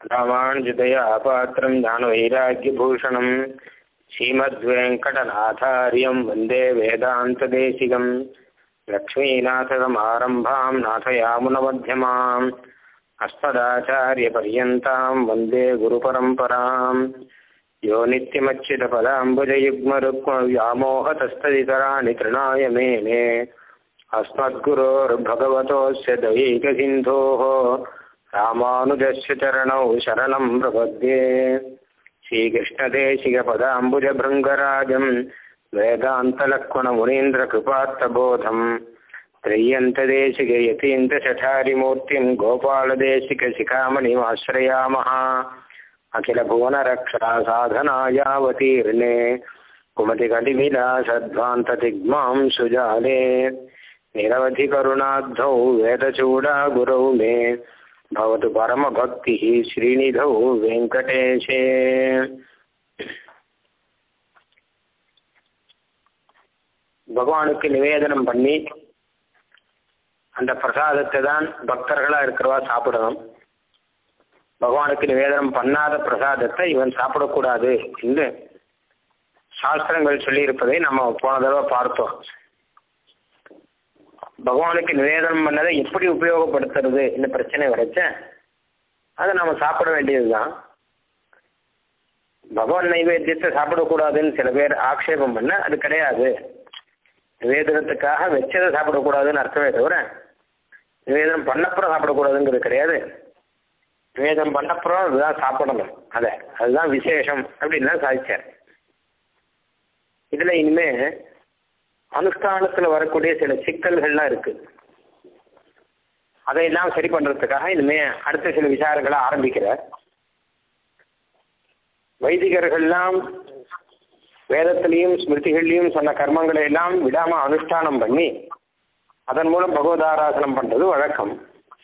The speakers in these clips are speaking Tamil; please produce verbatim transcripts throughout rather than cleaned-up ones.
रामानुजतया पात्रं ज्ञानवैराग्यभूषणं श्रीमद्वेङ्कटनाथार्यं वन्दे वेदान्तदेशिकं लक्ष्मीनाथसमारम्भां नाथयामुनमध्यमाम् अस्मदाचार्यपर्यन्तां वन्दे गुरुपरम्परां यो नित्यमच्युतपदाम्बुजयुग्मरुक्मव्यामोहतस्तदितराणि तृणाय मेने अस्मद्गुरोर्भगवतोऽस्य दैकसिन्धोः रामानुजस्य चरणौ शरणं प्रपद्ये। श्रीकृष्णदेशिकपदाम्बुजभृङ्गराजं वेदान्तलक्ष्मणमुनीन्द्रकृपात्तबोधं त्रय्यन्तदेशिकयतीन्द्रशठारिमूर्तिं गोपालदेशिकशिखामणिमाश्रयामः। अखिलभुवनरक्षासाधनायावतीर्णे कुमतिकटिविलासध्वान्ततिग्मां सुजाले निरवधिकरुणाब्धौ वेदचूडागुरौ मे भवतु परमभक्तिः श्रीनिधौ वेङ्कटेशे। பகவானுக்கு நிவேதனம் பண்ணி அந்த பிரசாதத்தை தான் பக்தர்களாக இருக்கிறவா சாப்பிடணும். பகவானுக்கு நிவேதனம் பண்ணாத பிரசாதத்தை இவன் சாப்பிடக்கூடாது என்று சாஸ்திரங்கள் சொல்லியிருப்பதை நம்ம போன தடவை பார்த்தோம். பகவானுக்கு நிவேதனம் பண்ணதை எப்படி உபயோகப்படுத்துறது இந்த பிரச்சனை வரைச்ச அதை நம்ம சாப்பிட வேண்டியதுதான். பகவான் நைவேத்தியத்தை சாப்பிடக்கூடாதுன்னு சில பேர் ஆக்ஷேபம் பண்ண, அது கிடையாது. நிவேதனத்துக்காக வச்சதை சாப்பிடக்கூடாதுன்னு அர்த்தமே தவிர நிவேதனம் பண்ணப்புறம் சாப்பிடக்கூடாதுங்கிறது கிடையாது. நிவேதனம் பண்ணப்புறம் அதுதான் சாப்பிடணும், அதை அதுதான் விசேஷம் அப்படின்னு தான் சாதிச்சார். இதில் இனிமே அனுஷ்டானத்தில் வரக்கூடிய சில சிக்கல்கள்லாம் இருக்கு. அதையெல்லாம் சரி பண்ணுறதுக்காக இனிமே அடுத்த சில விசாரங்களை ஆரம்பிக்கிறார். வைதிகர்கள்லாம் வேதத்திலையும் ஸ்மிருதிகள்லையும் சொன்ன கர்மங்களை எல்லாம் விடாமல் அனுஷ்டானம் பண்ணி அதன் மூலம் பகவதாராசனம் பண்ணுறது வழக்கம்.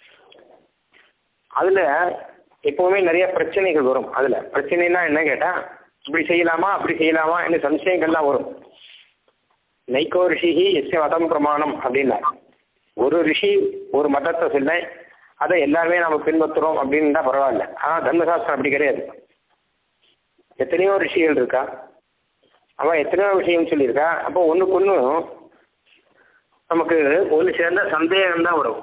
அதில் எப்போவுமே நிறைய பிரச்சனைகள் வரும். அதில் பிரச்சனைனா என்ன கேட்டால், இப்படி செய்யலாமா அப்படி செய்யலாமா என்ன சம்சயங்கள்லாம் வரும். நைக்கோ ரிஷிஹி எஸ்ய மதம் பிரமாணம் அப்படின்னா, ஒரு ரிஷி ஒரு மதத்தை சொல்ல அதை எல்லாருமே நம்ம பின்பற்றுறோம் அப்படின்னா பரவாயில்ல. ஆனால் தர்மசாஸ்திரம் அப்படி கிடையாது. எத்தனையோ ரிஷிகள் இருக்கா, அவன் எத்தனையோ விஷயம் சொல்லியிருக்கா. அப்போ ஒன்றுக்கு ஒன்று நமக்கு ஒன்று சேர்ந்த சந்தேகம் தான் வரும்.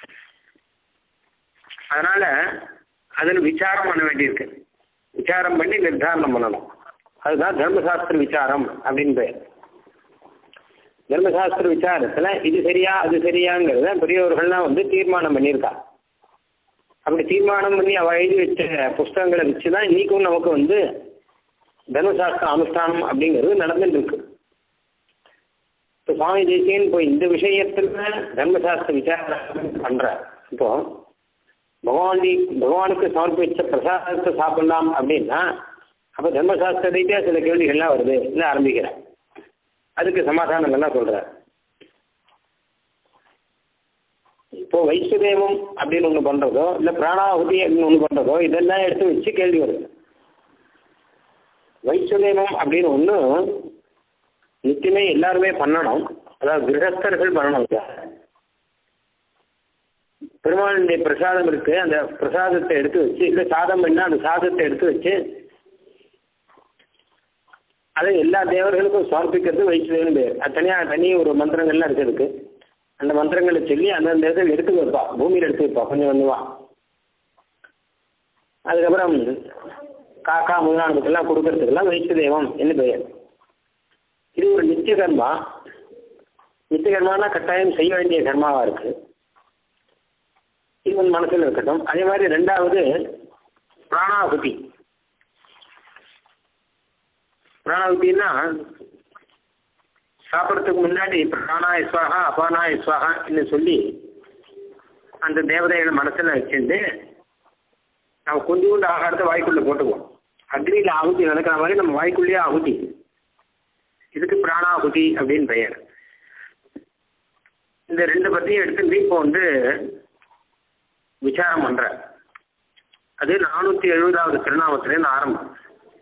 அதனால் அதில் விசாரம் பண்ண வேண்டியிருக்கு. விசாரம் பண்ணி நிர்தாரணம் பண்ணணும். அதுதான் தர்மசாஸ்திர விசாரம் அப்படின்னு பேர். தர்மசாஸ்திர விசாரத்தில் இது சரியா அது சரியாங்கிறத பெரியவர்கள்லாம் வந்து தீர்மானம் பண்ணியிருக்கா. அப்படி தீர்மானம் பண்ணி அவ எழுதி வச்ச புஸ்தகங்களை வச்சு தான் இன்றைக்கும் நமக்கு வந்து தர்மசாஸ்திர அனுஷ்டானம் அப்படிங்கிறது நடந்துட்டு இருக்கு. இப்போ சுவாமி தேசியன் போய் இந்த விஷயத்தில் தர்மசாஸ்திர விசாரம் பண்ணுறார். இப்போ பகவானி பகவானுக்கு சமர்ப்பிச்ச பிரசாதத்தை சாப்பிடலாம் அப்படின்னா அப்போ தர்மசாஸ்திர ரீதியாக சில கேள்விகள்லாம் வருது இல்லை ஆரம்பிக்கிறேன். அதுக்கு சமாதானம் என்ன சொல்கிறார். இப்போ வைஷ்ணதேவம் அப்படின்னு ஒன்று பண்ணுறதோ இல்லை பிராணாಹುತಿ அப்படின்னு ஒன்று பண்ணுறதோ இதெல்லாம் எடுத்து வச்சு கேள்வி வருது. வைஷ்ணதேவம் அப்படின்னு ஒன்று நித்தியமே எல்லாருமே பண்ணணும். அதாவது கிரகஸ்தர்கள் பண்ணணும். பெருமாளுடைய பிரசாதம் இருக்கு, அந்த பிரசாதத்தை எடுத்து வச்சு இல்லை சாதம் பண்ணால் அந்த சாதத்தை எடுத்து வச்சு அதை எல்லா தேவர்களுக்கும் சமர்ப்பிக்கிறது வைஷ்ணவன் பேர். அது தனியாக தனி ஒரு மந்திரங்கள்லாம் இருக்கிறதுக்கு அந்த மந்திரங்களை சொல்லி அந்தந்த இடத்துல எடுத்து வைப்பா, பூமியில் எடுத்து வைப்பா கொஞ்சம் கொஞ்சமா. அதுக்கப்புறம் காக்கா முதலானதுக்கெல்லாம் கொடுக்கறதுக்கெல்லாம் வைஷ்ணதேவம் என்ன பெயர். இது ஒரு நித்திய கர்மா. நித்திய கர்மானா கட்டாயம் செய்ய வேண்டிய கர்மாவாக இருக்கு. இது மனசில் இருக்கட்டும். அதே மாதிரி ரெண்டாவது பிராணாಹುತಿ. பிராணாಹುತಿன்னா சாப்பிட்றதுக்கு முன்னாடி பிராணாய ஸ்வாஹா அபானாய ஸ்வாஹான்னு சொல்லி அந்த தேவதைகளை மனசில் வச்சுட்டு நம்ம கொஞ்சோண்டு ஆகாரத்தை வாய்க்குள்ளே போட்டுக்குவோம். அக்னியில் ஆகுதி நடக்கிற மாதிரி நம்ம வாய்க்குள்ளேயே ஆகுதி. இதுக்கு பிராணாಹುತಿ அப்படின்னு பெயர். இந்த ரெண்டு பற்றியும் எடுத்து இப்போ வந்து விசாரம் பண்ணுற. அது நானூற்றி எழுபதாவது திருநாமத்திலேருந்து ஆரம்பம்.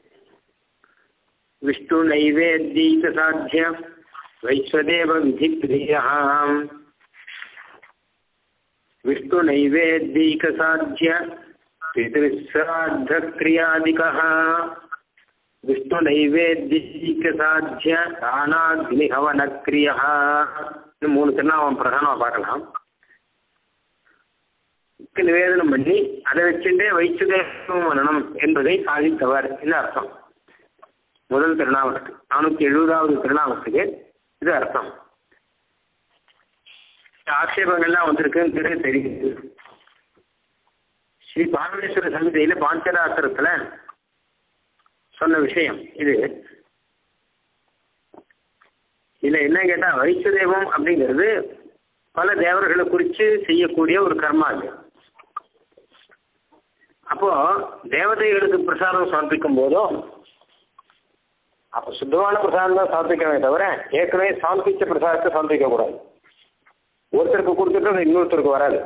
விஷ்ணு நைவேத்யைக சாத்திய வைஸ்வதேவ விதி பிரியம். விஷ்ணு நைவேத்யைக சாத்திய பிதிருஸ்ராத்தக்ரியாதிகः விஷ்ணு நைவேத்திய சாத்திய தானாக்னிஹவனக்ரியः. மூணு திருநாமம் பிரதானமாக பார்க்கலாம். நிவேதனம் பண்ணி அதை வச்சுட்டே வைச்சுதேவம் பண்ணணும் என்பதை சாதித்தவர் இந்த அர்த்தம். முதல் திருநாமத்துக்கு நானூற்றி எழுபதாவது திருநாமத்துக்கு இது அர்த்தம். ஆட்சேபங்கள்லாம் வந்திருக்குன்னு தெரியுது. ஸ்ரீ பாரமேஸ்வர சமிதியில பாஞ்சராத்திரத்துல சொன்ன விஷயம் இது. இதுல என்ன கேட்டா, வைசுதேவம் அப்படிங்கிறது பல தேவர்களை குறித்து செய்யக்கூடிய ஒரு கர்மா இது. அப்போ தேவதைகளுக்கு பிரசாதம் சமர்ப்பிக்கும் போதும் அப்போ சுத்தமான பிரசாதம் தான் சமர்ப்பிக்கவே தவிர ஏற்கனவே சமர்ப்பிச்ச பிரசாதத்தை சமர்ப்பிக்க கூடாது. ஒருத்தருக்கு கொடுத்துட்டு இன்னொருத்தருக்கு வராது.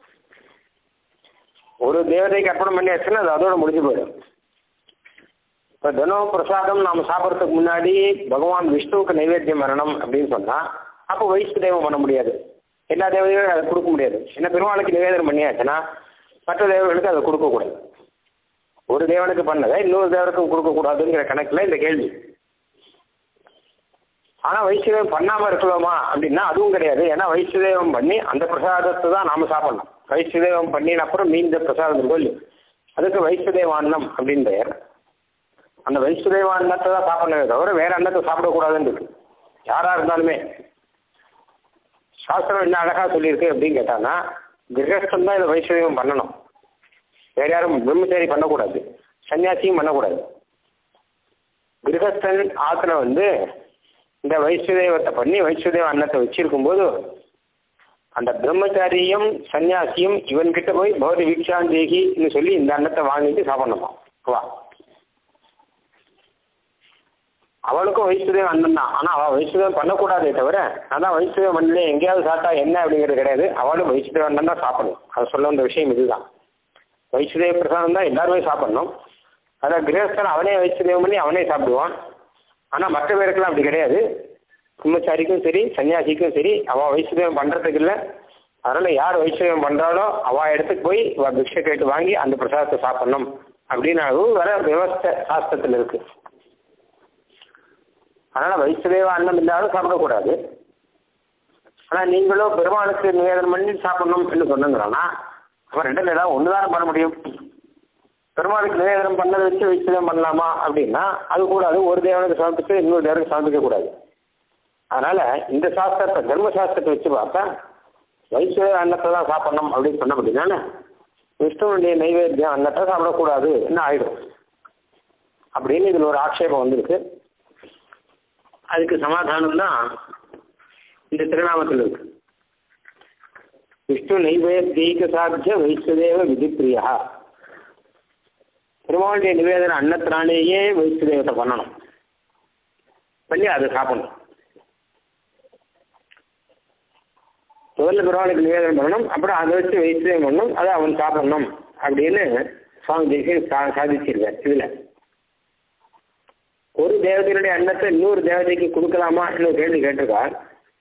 ஒரு தேவதைக்கு அர்ப்பணம் பண்ணியாச்சுன்னா அது அதோட முடிஞ்சு போயிடும். இப்போ தினம் பிரசாதம் நாம் சாப்பிட்றதுக்கு முன்னாடி பகவான் விஷ்ணுவுக்கு நைவேத்தியம் வரணும் அப்படின்னு சொன்னால் அப்போ வைஷ்ணதேவம் பண்ண முடியாது. எல்லா தேவதைகளும் அதை கொடுக்க முடியாது. ஏன்னா பெருமாளுக்கு நிவேதனம் பண்ணியாச்சுன்னா மற்ற தேவர்களுக்கு அதை கொடுக்கக்கூடாது. ஒரு தேவனுக்கு பண்ணதை இன்னொரு தேவனுக்கும் கொடுக்கக்கூடாதுங்கிற கணக்கில் இந்த கேள்வி. ஆனால் வைஷ்ணதேவம் பண்ணாமல் இருக்கலாமா அப்படின்னா அதுவும் கிடையாது. ஏன்னா வைஷ்ணதேவம் பண்ணி அந்த பிரசாதத்தை தான் நாம் சாப்பிடணும். வைஷ்ணதேவம் பண்ணின அப்புறம் மீந்த பிரசாதம் கோயில் அதுக்கு வைஷ்ணதேவான்னம் அப்படின்னு பெயர். அந்த வைஷ்ணதேவ அன்னத்தை தான் சாப்பிடவே தவிர வேற அன்னத்தை சாப்பிடக்கூடாதுன்னு இருக்கு. யாராக இருந்தாலுமே சாஸ்திரம் என்ன அழகாக சொல்லியிருக்கு அப்படின்னு கேட்டாங்கன்னா, கிரகஸ்தன் தான் இதை வைஷ்ணதேவம் பண்ணணும். வேற யாரும் பிரம்மச்சாரி பண்ணக்கூடாது, சன்னியாசியும் பண்ணக்கூடாது. கிரகஸ்தன் ஆத்துல வந்து இந்த வைஷ்ணதேவத்தை பண்ணி வைஷ்ணதேவ அன்னத்தை வச்சிருக்கும் போது அந்த பிரம்மச்சாரியும் சன்னியாசியும் இவன்கிட்ட போய் பௌதி வீக்ஷாந்தேகின்னு சொல்லி இந்த அன்னத்தை வாங்கிட்டு சாப்பிடணுமா. வா, அவளுக்கும் வைஷ்ணதேவம் அண்ணன் தான். ஆனால் அவள் வைஷ்ணதேவம் பண்ணக்கூடாதே தவிர அதான் வைஷ்ணதேவம் பண்ணல எங்கேயாவது சாப்பிட்டா என்ன அப்படிங்கிறது கிடையாது. அவளும் வைஷ்ணதேவ அண்ணன் தான் சாப்பிடணும். அதை சொல்ல வந்த விஷயம் இதுதான். வைஷ்ணதேவ பிரசாதம் தான் எல்லாருமே சாப்பிடணும். அதான் கிரகஸ்தன் அவனே வைஷ்ணதேவம் பண்ணி அவனே சாப்பிடுவான். ஆனால் மற்ற பேருக்கெல்லாம் அப்படி கிடையாது. பிரம்மச்சாரிக்கும் சரி சன்னியாசிக்கும் சரி அவள் வைஷ்ணதேவம் பண்ணுறதுக்கு இல்லை. அதனால் யார் வைஷ்ணதேவம் பண்ணுறாலோ அவள் இடத்துக்கு போய் அவள் பிக்ஷை கேட்டு வாங்கி அந்த பிரசாதத்தை சாப்பிடணும் அப்படின்னு வர விவஸ்தை சாஸ்திரத்தில் இருக்குது. அதனால் வைஷ்ணதேவ அன்னம் இல்லாத சாப்பிடக்கூடாது. ஆனால் நீங்களும் பெருமாளுக்கு நிவேதனம் பண்ணி சாப்பிடணும் என்று சொன்னுங்கிறான்னா அப்போ ரெண்டில் ஏதாவது ஒன்று தானே பண்ண முடியும். பெருமாளுக்கு நிவேதனம் பண்ணதை வச்சு வைஷ்ணதேவம் பண்ணலாமா அப்படின்னா அது கூடாது. ஒரு தேவனுக்கு சமர்ப்பித்து இன்னொரு தேவனுக்கு சமர்ப்பிக்கக்கூடாது. அதனால் இந்த சாஸ்திரத்தை தர்மசாஸ்திரத்தை வச்சு பார்த்தா வைஷ்ணவ அன்னத்தை தான் சாப்பிடணும் அப்படின்னு சொன்ன அப்படின்னால விஷ்ணுவனுடைய நைவேத்தியம் அன்னத்தை சாப்பிடக்கூடாது என்ன ஆயிடும் அப்படின்னு இதில் ஒரு ஆட்சேபம் வந்திருக்கு. அதுக்கு சமாதானம் தான் இந்த திருநாமத்தில் இருக்கு. விஷ்ணு நைவேத்திய சாத்திய வைஷ்ணதேவ விதிப்பிரியா. பெருமாளுடைய நிவேதன அன்னத்தினாலேயே வைஷ்ணதேவத்தை பண்ணணும், பண்ணி அதை சாப்பிடணும். முதல்ல பெருமாளுக்கு நிவேதனம் பண்ணணும், அப்புறம் அதை வச்சு வைஷ்ணதேவம் பண்ணணும், அதை அவன் சாப்பிடணும் அப்படின்னு சுவாமி தேசிகன் சா சாதிச்சிருக்கார். இதில் ஒரு தேவதையினுடைய அன்னத்தை இன்னொரு தேவதைக்கு கொடுக்கலாமா இன்னொரு கேள்வி கேட்டிருக்கார்.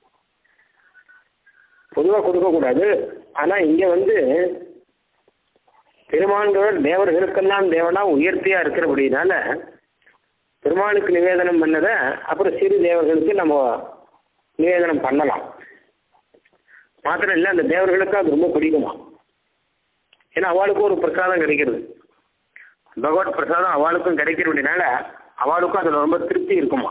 பொதுவாக கொடுக்கக்கூடாது. ஆனால் இங்கே வந்து பெருமாள்கள் தேவர்களுக்கெல்லாம் தேவனா உயர்த்தியாக இருக்கிறபடினால பெருமாளுக்கு நிவேதனம் பண்ணதை அப்புறம் சிறு தேவர்களுக்கு நம்ம நிவேதனம் பண்ணலாம். மாத்திரம் இல்லை, அந்த தேவர்களுக்கு அது ரொம்ப பிடிக்குமா. ஏன்னா அவளுக்கும் ஒரு பிரசாதம் கிடைக்கிறது. பகவத் பிரசாதம் அவளுக்கும் கிடைக்கிறபடினால அவளுக்கும் அதில் ரொம்ப திருப்தி இருக்குமா.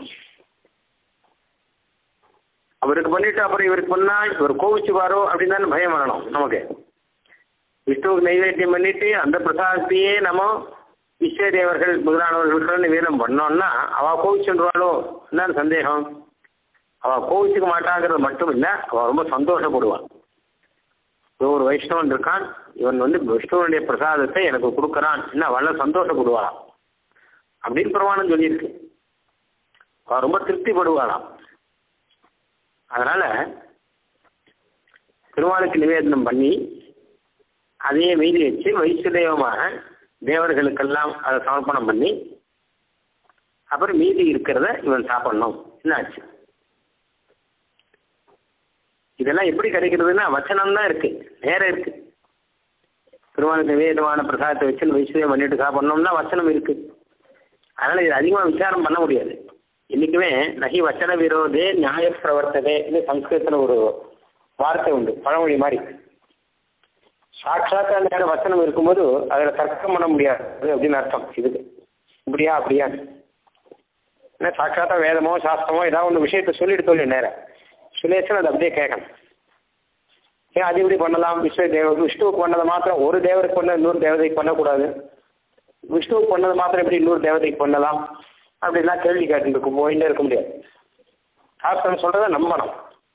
அவருக்கு பண்ணிட்டு அப்புறம் இவருக்கு பண்ணா இவர் கோவிச்சுவாரோ அப்படின்னு தானே பயம் வரணும் நமக்கு. விஷ்ணுவுக்கு நைவேத்தியம் பண்ணிட்டு அந்த பிரசாதத்தையே நம்ம விஸ்வ தேவர்கள் முதலானவர்களுக்கு நிவேதனம் பண்ணோம்னா அவள் கோவிச்சுருவாளோ என்னன்னு சந்தேகம். அவள் கோவிச்சுக்க மாட்டாங்கிறது மட்டும் இல்லை, அவள் ரொம்ப சந்தோஷப்படுவாள். ஒரு வைஷ்ணவன் இருக்கான், இவன் வந்து விஷ்ணுவனுடைய பிரசாதத்தை எனக்கு கொடுக்குறான் என்ன அவள் சந்தோஷப்படுவாளாம் அப்படின்னு பிரமாணம் சொல்லியிருக்கு. அவள் ரொம்ப திருப்திப்படுவாளாம். அதனால் பெருமாளுக்கு நிவேதனம் பண்ணி அதையே மீதி வச்சு வைஷ்ணதேவமாக தேவர்களுக்கெல்லாம் அதை சமர்ப்பணம் பண்ணி அப்புறம் மீதி இருக்கிறத இவன் சாப்பிடணும் என்னாச்சு. இதெல்லாம் எப்படி கிடைக்கிறதுன்னா வச்சனம் தான் இருக்கு, நேரம் இருக்கு. பெருமாளுக்கு நிவேதமான பிரசாதத்தை வச்சு வைஷ்ணவம் பண்ணிட்டு சாப்பிட்ணோம்னா வச்சனம் இருக்கு. அதனால இது அதிகமாக விசாரம் பண்ண முடியாது. இன்னைக்குமே நகி வச்சன விரோதே நியாய பிரவர்த்ததே இது சம்ஸ்கிருதத்தில் ஒரு வார்த்தை உண்டு, பழமொழி மாதிரி. சாட்சாத் அந்த வச்சனம் இருக்கும்போது அதில் தர்க்கம் பண்ண முடியாது அப்படின்னு அர்த்தம். இதுக்கு இப்படியா அப்படியா ஏன்னா சாட்சாத்தா வேதமோ சாஸ்திரமோ ஏதாவது ஒன்று விஷயத்தை சொல்லிட்டு சொல்லி நேரம் சுலேஷன் அதை அப்படியே கேட்கணும். ஏன் அது இப்படி பண்ணலாம், விஸ்வ தேவ விஷ்ணுவுக்கு பண்ணதை மாத்திரம் ஒரு தேவருக்கு பண்ண இன்னொரு தேவதைக்கு பண்ணக்கூடாது, விஷ்ணுவுக்கு பண்ணதை மாத்திரம் எப்படி இன்னொரு தேவதைக்கு பண்ணலாம் அப்படின்லாம் கேள்வி கேட்டு இருக்கும் போயிட்டே இருக்க முடியாது. சாஸ்திரம் சொல்றதை நம்பணும்.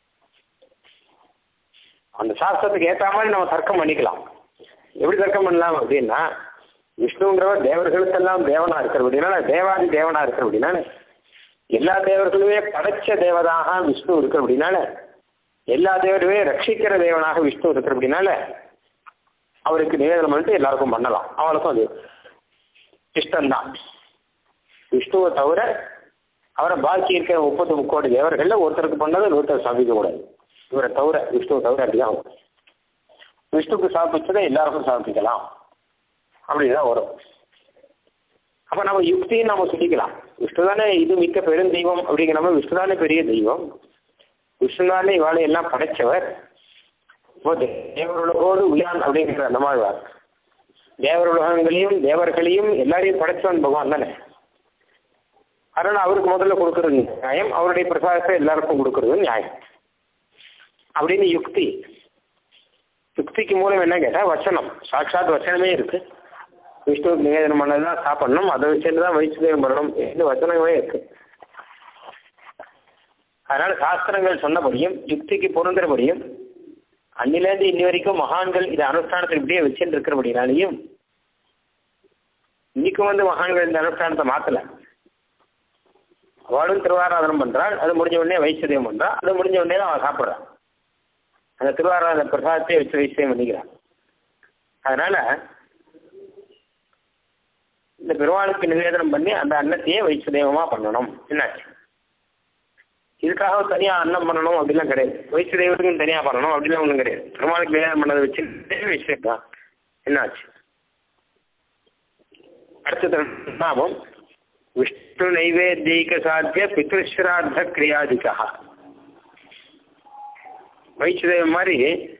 அந்த சாஸ்திரத்துக்கு ஏற்ற மாதிரி நம்ம தர்க்கம் பண்ணிக்கலாம். எப்படி தர்க்கம் பண்ணலாம் அப்படின்னா, விஷ்ணுங்கிறவர் தேவர்களுக்கெல்லாம் தேவனா இருக்கிற அப்படின்னா தேவாதி தேவனா இருக்கிற அப்படின்னால எல்லா தேவர்களுமே படைச்ச தேவதாக விஷ்ணு இருக்கிற அப்படின்னால எல்லா தேவருமே ரட்சிக்கிற தேவனாக விஷ்ணு இருக்கிற அப்படின்னால அவருக்கு நிவேதனம் பண்ணிட்டு எல்லாருக்கும் பண்ணலாம். அவளுக்கும் அது இஷ்டம்தான். விஷ்ணுவை தவிர அவரை பாக்கி இருக்கிற முப்பத்தி முக்கோடி தேவர்கள்ல ஒருத்தருக்கு பண்ணதை ஒருத்தர் சாப்பிக்க கூடாது. இவரை தவிர விஷ்ணுவை தவிர அப்படிதான் விஷ்ணுக்கு சாப்பிச்சதை எல்லாருக்கும் சாப்பிக்கலாம் அப்படிதான் வரும். அப்ப நம்ம யுக்தியும் நம்ம சொல்லிக்கலாம். விஷ்ணு தானே இது மிக்க பெரும் தெய்வம் அப்படிங்கிற நம்ம விஷ்ணு தானே பெரிய தெய்வம், விஷ்ணு தானே இவாளை எல்லாம் படைச்சவர். தேவருலகோடு உயான் அப்படிங்கிற அந்த மாதிரி தேவருலகங்களையும் தேவர்களையும் எல்லாரையும் படைச்சவன் பகவான் தானே. அதனால அவருக்கு முதல்ல கொடுக்கறது நியாயம், அவருடைய பிரசாதத்தை எல்லாருக்கும் கொடுக்கறது நியாயம் அப்படின்னு யுக்தி. யுக்திக்கு மூலம் என்ன கேட்டால் வச்சனம், சாட்சாத் வச்சனமே இருக்கு. விஷ்ணுவுக்கு நிவேதனம் பண்ணதான் சாப்பிடணும், அதை வச்சுட்டு தான் வைஷ்ணவம் பண்ணணும் என்று வச்சனமே இருக்கு. அதனால சாஸ்திரங்கள் சொன்னபடியும் யுக்திக்கு பொருந்துறபடியும் அன்னிலேருந்து இன்னி வரைக்கும் மகான்கள் இதை அனுஷ்டானத்தை இப்படியே வச்சுட்டு இருக்கிறபடினாலையும் இன்னைக்கும் வந்து மகான்கள் இந்த அனுஷ்டானத்தை மாற்றல. அவளும் திருவாராதனம் பண்றாள், அது முடிஞ்ச உடனே வைஷ்ணவம் பண்றாள், அது முடிஞ்ச உடனே தான் அவன் சாப்பிட்றான். அந்த திருவாராதன பிரசாதத்தை வச்சு வைஷ்ணவம் பண்ணிக்கிறான். அதனால இந்த பெருமாளுக்கு நிவேதனம் பண்ணி அந்த அன்னத்தையே வைஷ்ணவமா பண்ணணும். என்னாச்சு இதுக்காக தனியா அன்னம் பண்ணணும் அப்படிலாம் கிடையாது, வைஷ்ணவத்துக்கும் தனியா பண்ணணும் அப்படிலாம் ஒன்றும் கிடையாது. பெருமாளுக்கு நிவேதனம் பண்ணதை வச்சு வைஷ்ணவம். என்னாச்சு அடுத்த நாமம் விஷ்ணு நைவேத்தியக சாத்திய பித்ருஸ்ராத்த கிரியாதிகா. வைஷ்ணவம் மாதிரி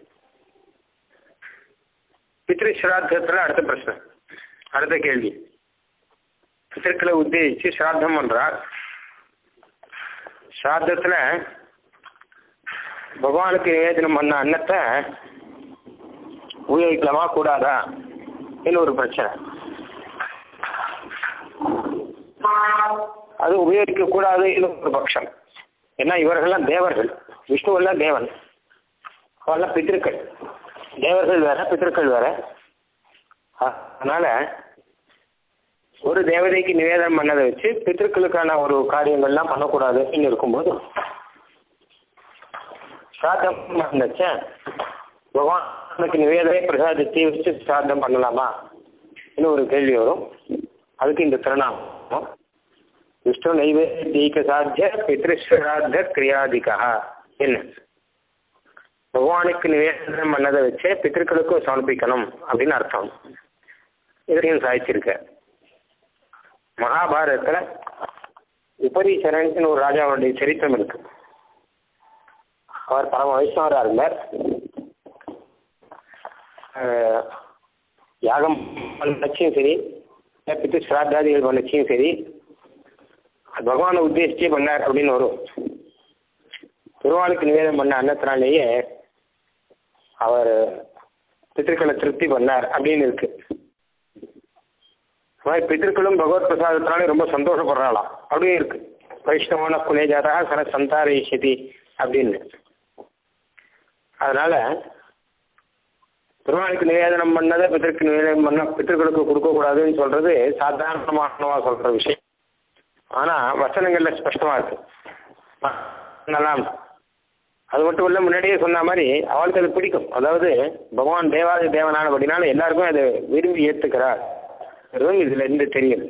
பித்ருஸ்ராத்தத்தில் அடுத்த பிரச்சனை, அடுத்த கேள்வி. பித்திருக்களை உத்தேசிச்சு ஸ்ராத்தம் பண்றார். ஸ்ராத்தத்தில் பகவானுக்கு நிவேதனம் பண்ண அன்னத்தை உபயோகிக்கலாமா கூடாதா இன்னும் ஒரு பிரச்சனை. அது உபயோகிக்க கூடாது இன்னும் ஒரு பட்சம். ஏன்னா இவர்கள்லாம் தேவர்கள், விஷ்ணுவெல்லாம் தேவன், அவெல்லாம் பித்திருக்கள். தேவர்கள் வேற பித்திருக்கள் வேற. அதனால ஒரு தேவதைக்கு நிவேதனம் பண்ணதை வச்சு பித்திருக்களுக்கான ஒரு காரியங்கள்லாம் பண்ணக்கூடாது இன்னும் இருக்கும்போது சாத்தம் பண்ணச்சேன் பகவானுக்கு நிவேதனை பிரசாதத்தை வச்சு சாத்தம் பண்ணலாமா இன்னும் ஒரு கேள்வி வரும். அதுக்கு இந்த திருநாமம் விஷ்ணு நைவேத்தியக சாத்திய பித்ருஸ்ராத்த கிரியாதிகா. என்ன பகவானுக்கு நிவேதனம் பண்ணதை வச்சு பித்திருக்களுக்கும் சமர்ப்பிக்கணும் அப்படின்னு அர்த்தம். இதையும் சாதிச்சிருக்க. மகாபாரதத்துல உபரிசரன் ஒரு ராஜாவுடைய சரித்திரம் இருக்கு. அவர் பரம வைஷ்ணவராக இருந்தார். யாகம் பண்ணச்சியும் சரி, பித்து சிராத்தாதிகள் பண்ணச்சியும் சரி, பகவானை உத்தேசிச்சே பண்ணார் அப்படின்னு வரும். திருவாளுக்கு நிவேதனம் பண்ண அன்னத்தினாலேயே அவர் பித்திருக்களை திருப்தி பண்ணார் அப்படின்னு இருக்கு. பித்திருக்களும் பகவத் பிரசாதத்தினாலே ரொம்ப சந்தோஷப்படுறாளாம் அப்படியே இருக்கு. வைஷ்ணவன குலேஜாதா சர சந்தாரேஷதி அப்படின்னு. அதனால பெருமாளுக்கு நிவேதனம் பண்ணதை பித்திருக்கு நிவேதனம் பண்ண பித்திருக்களுக்கு கொடுக்கக்கூடாதுன்னு சொல்றது சாதாரணமானவா சொல்ற விஷயம். ஆனா வசனங்கள்ல ஸ்பஷ்டமா இருக்கு. நல்லா அது மட்டும் இல்ல, முன்னாடியே சொன்ன மாதிரி அவளுக்கு அது பிடிக்கும். அதாவது பகவான் தேவாதி தேவனானபடினால எல்லாருக்கும் அதை விரும்பி ஏற்றுக்கிறார். இதுல இருந்து தெரியுது.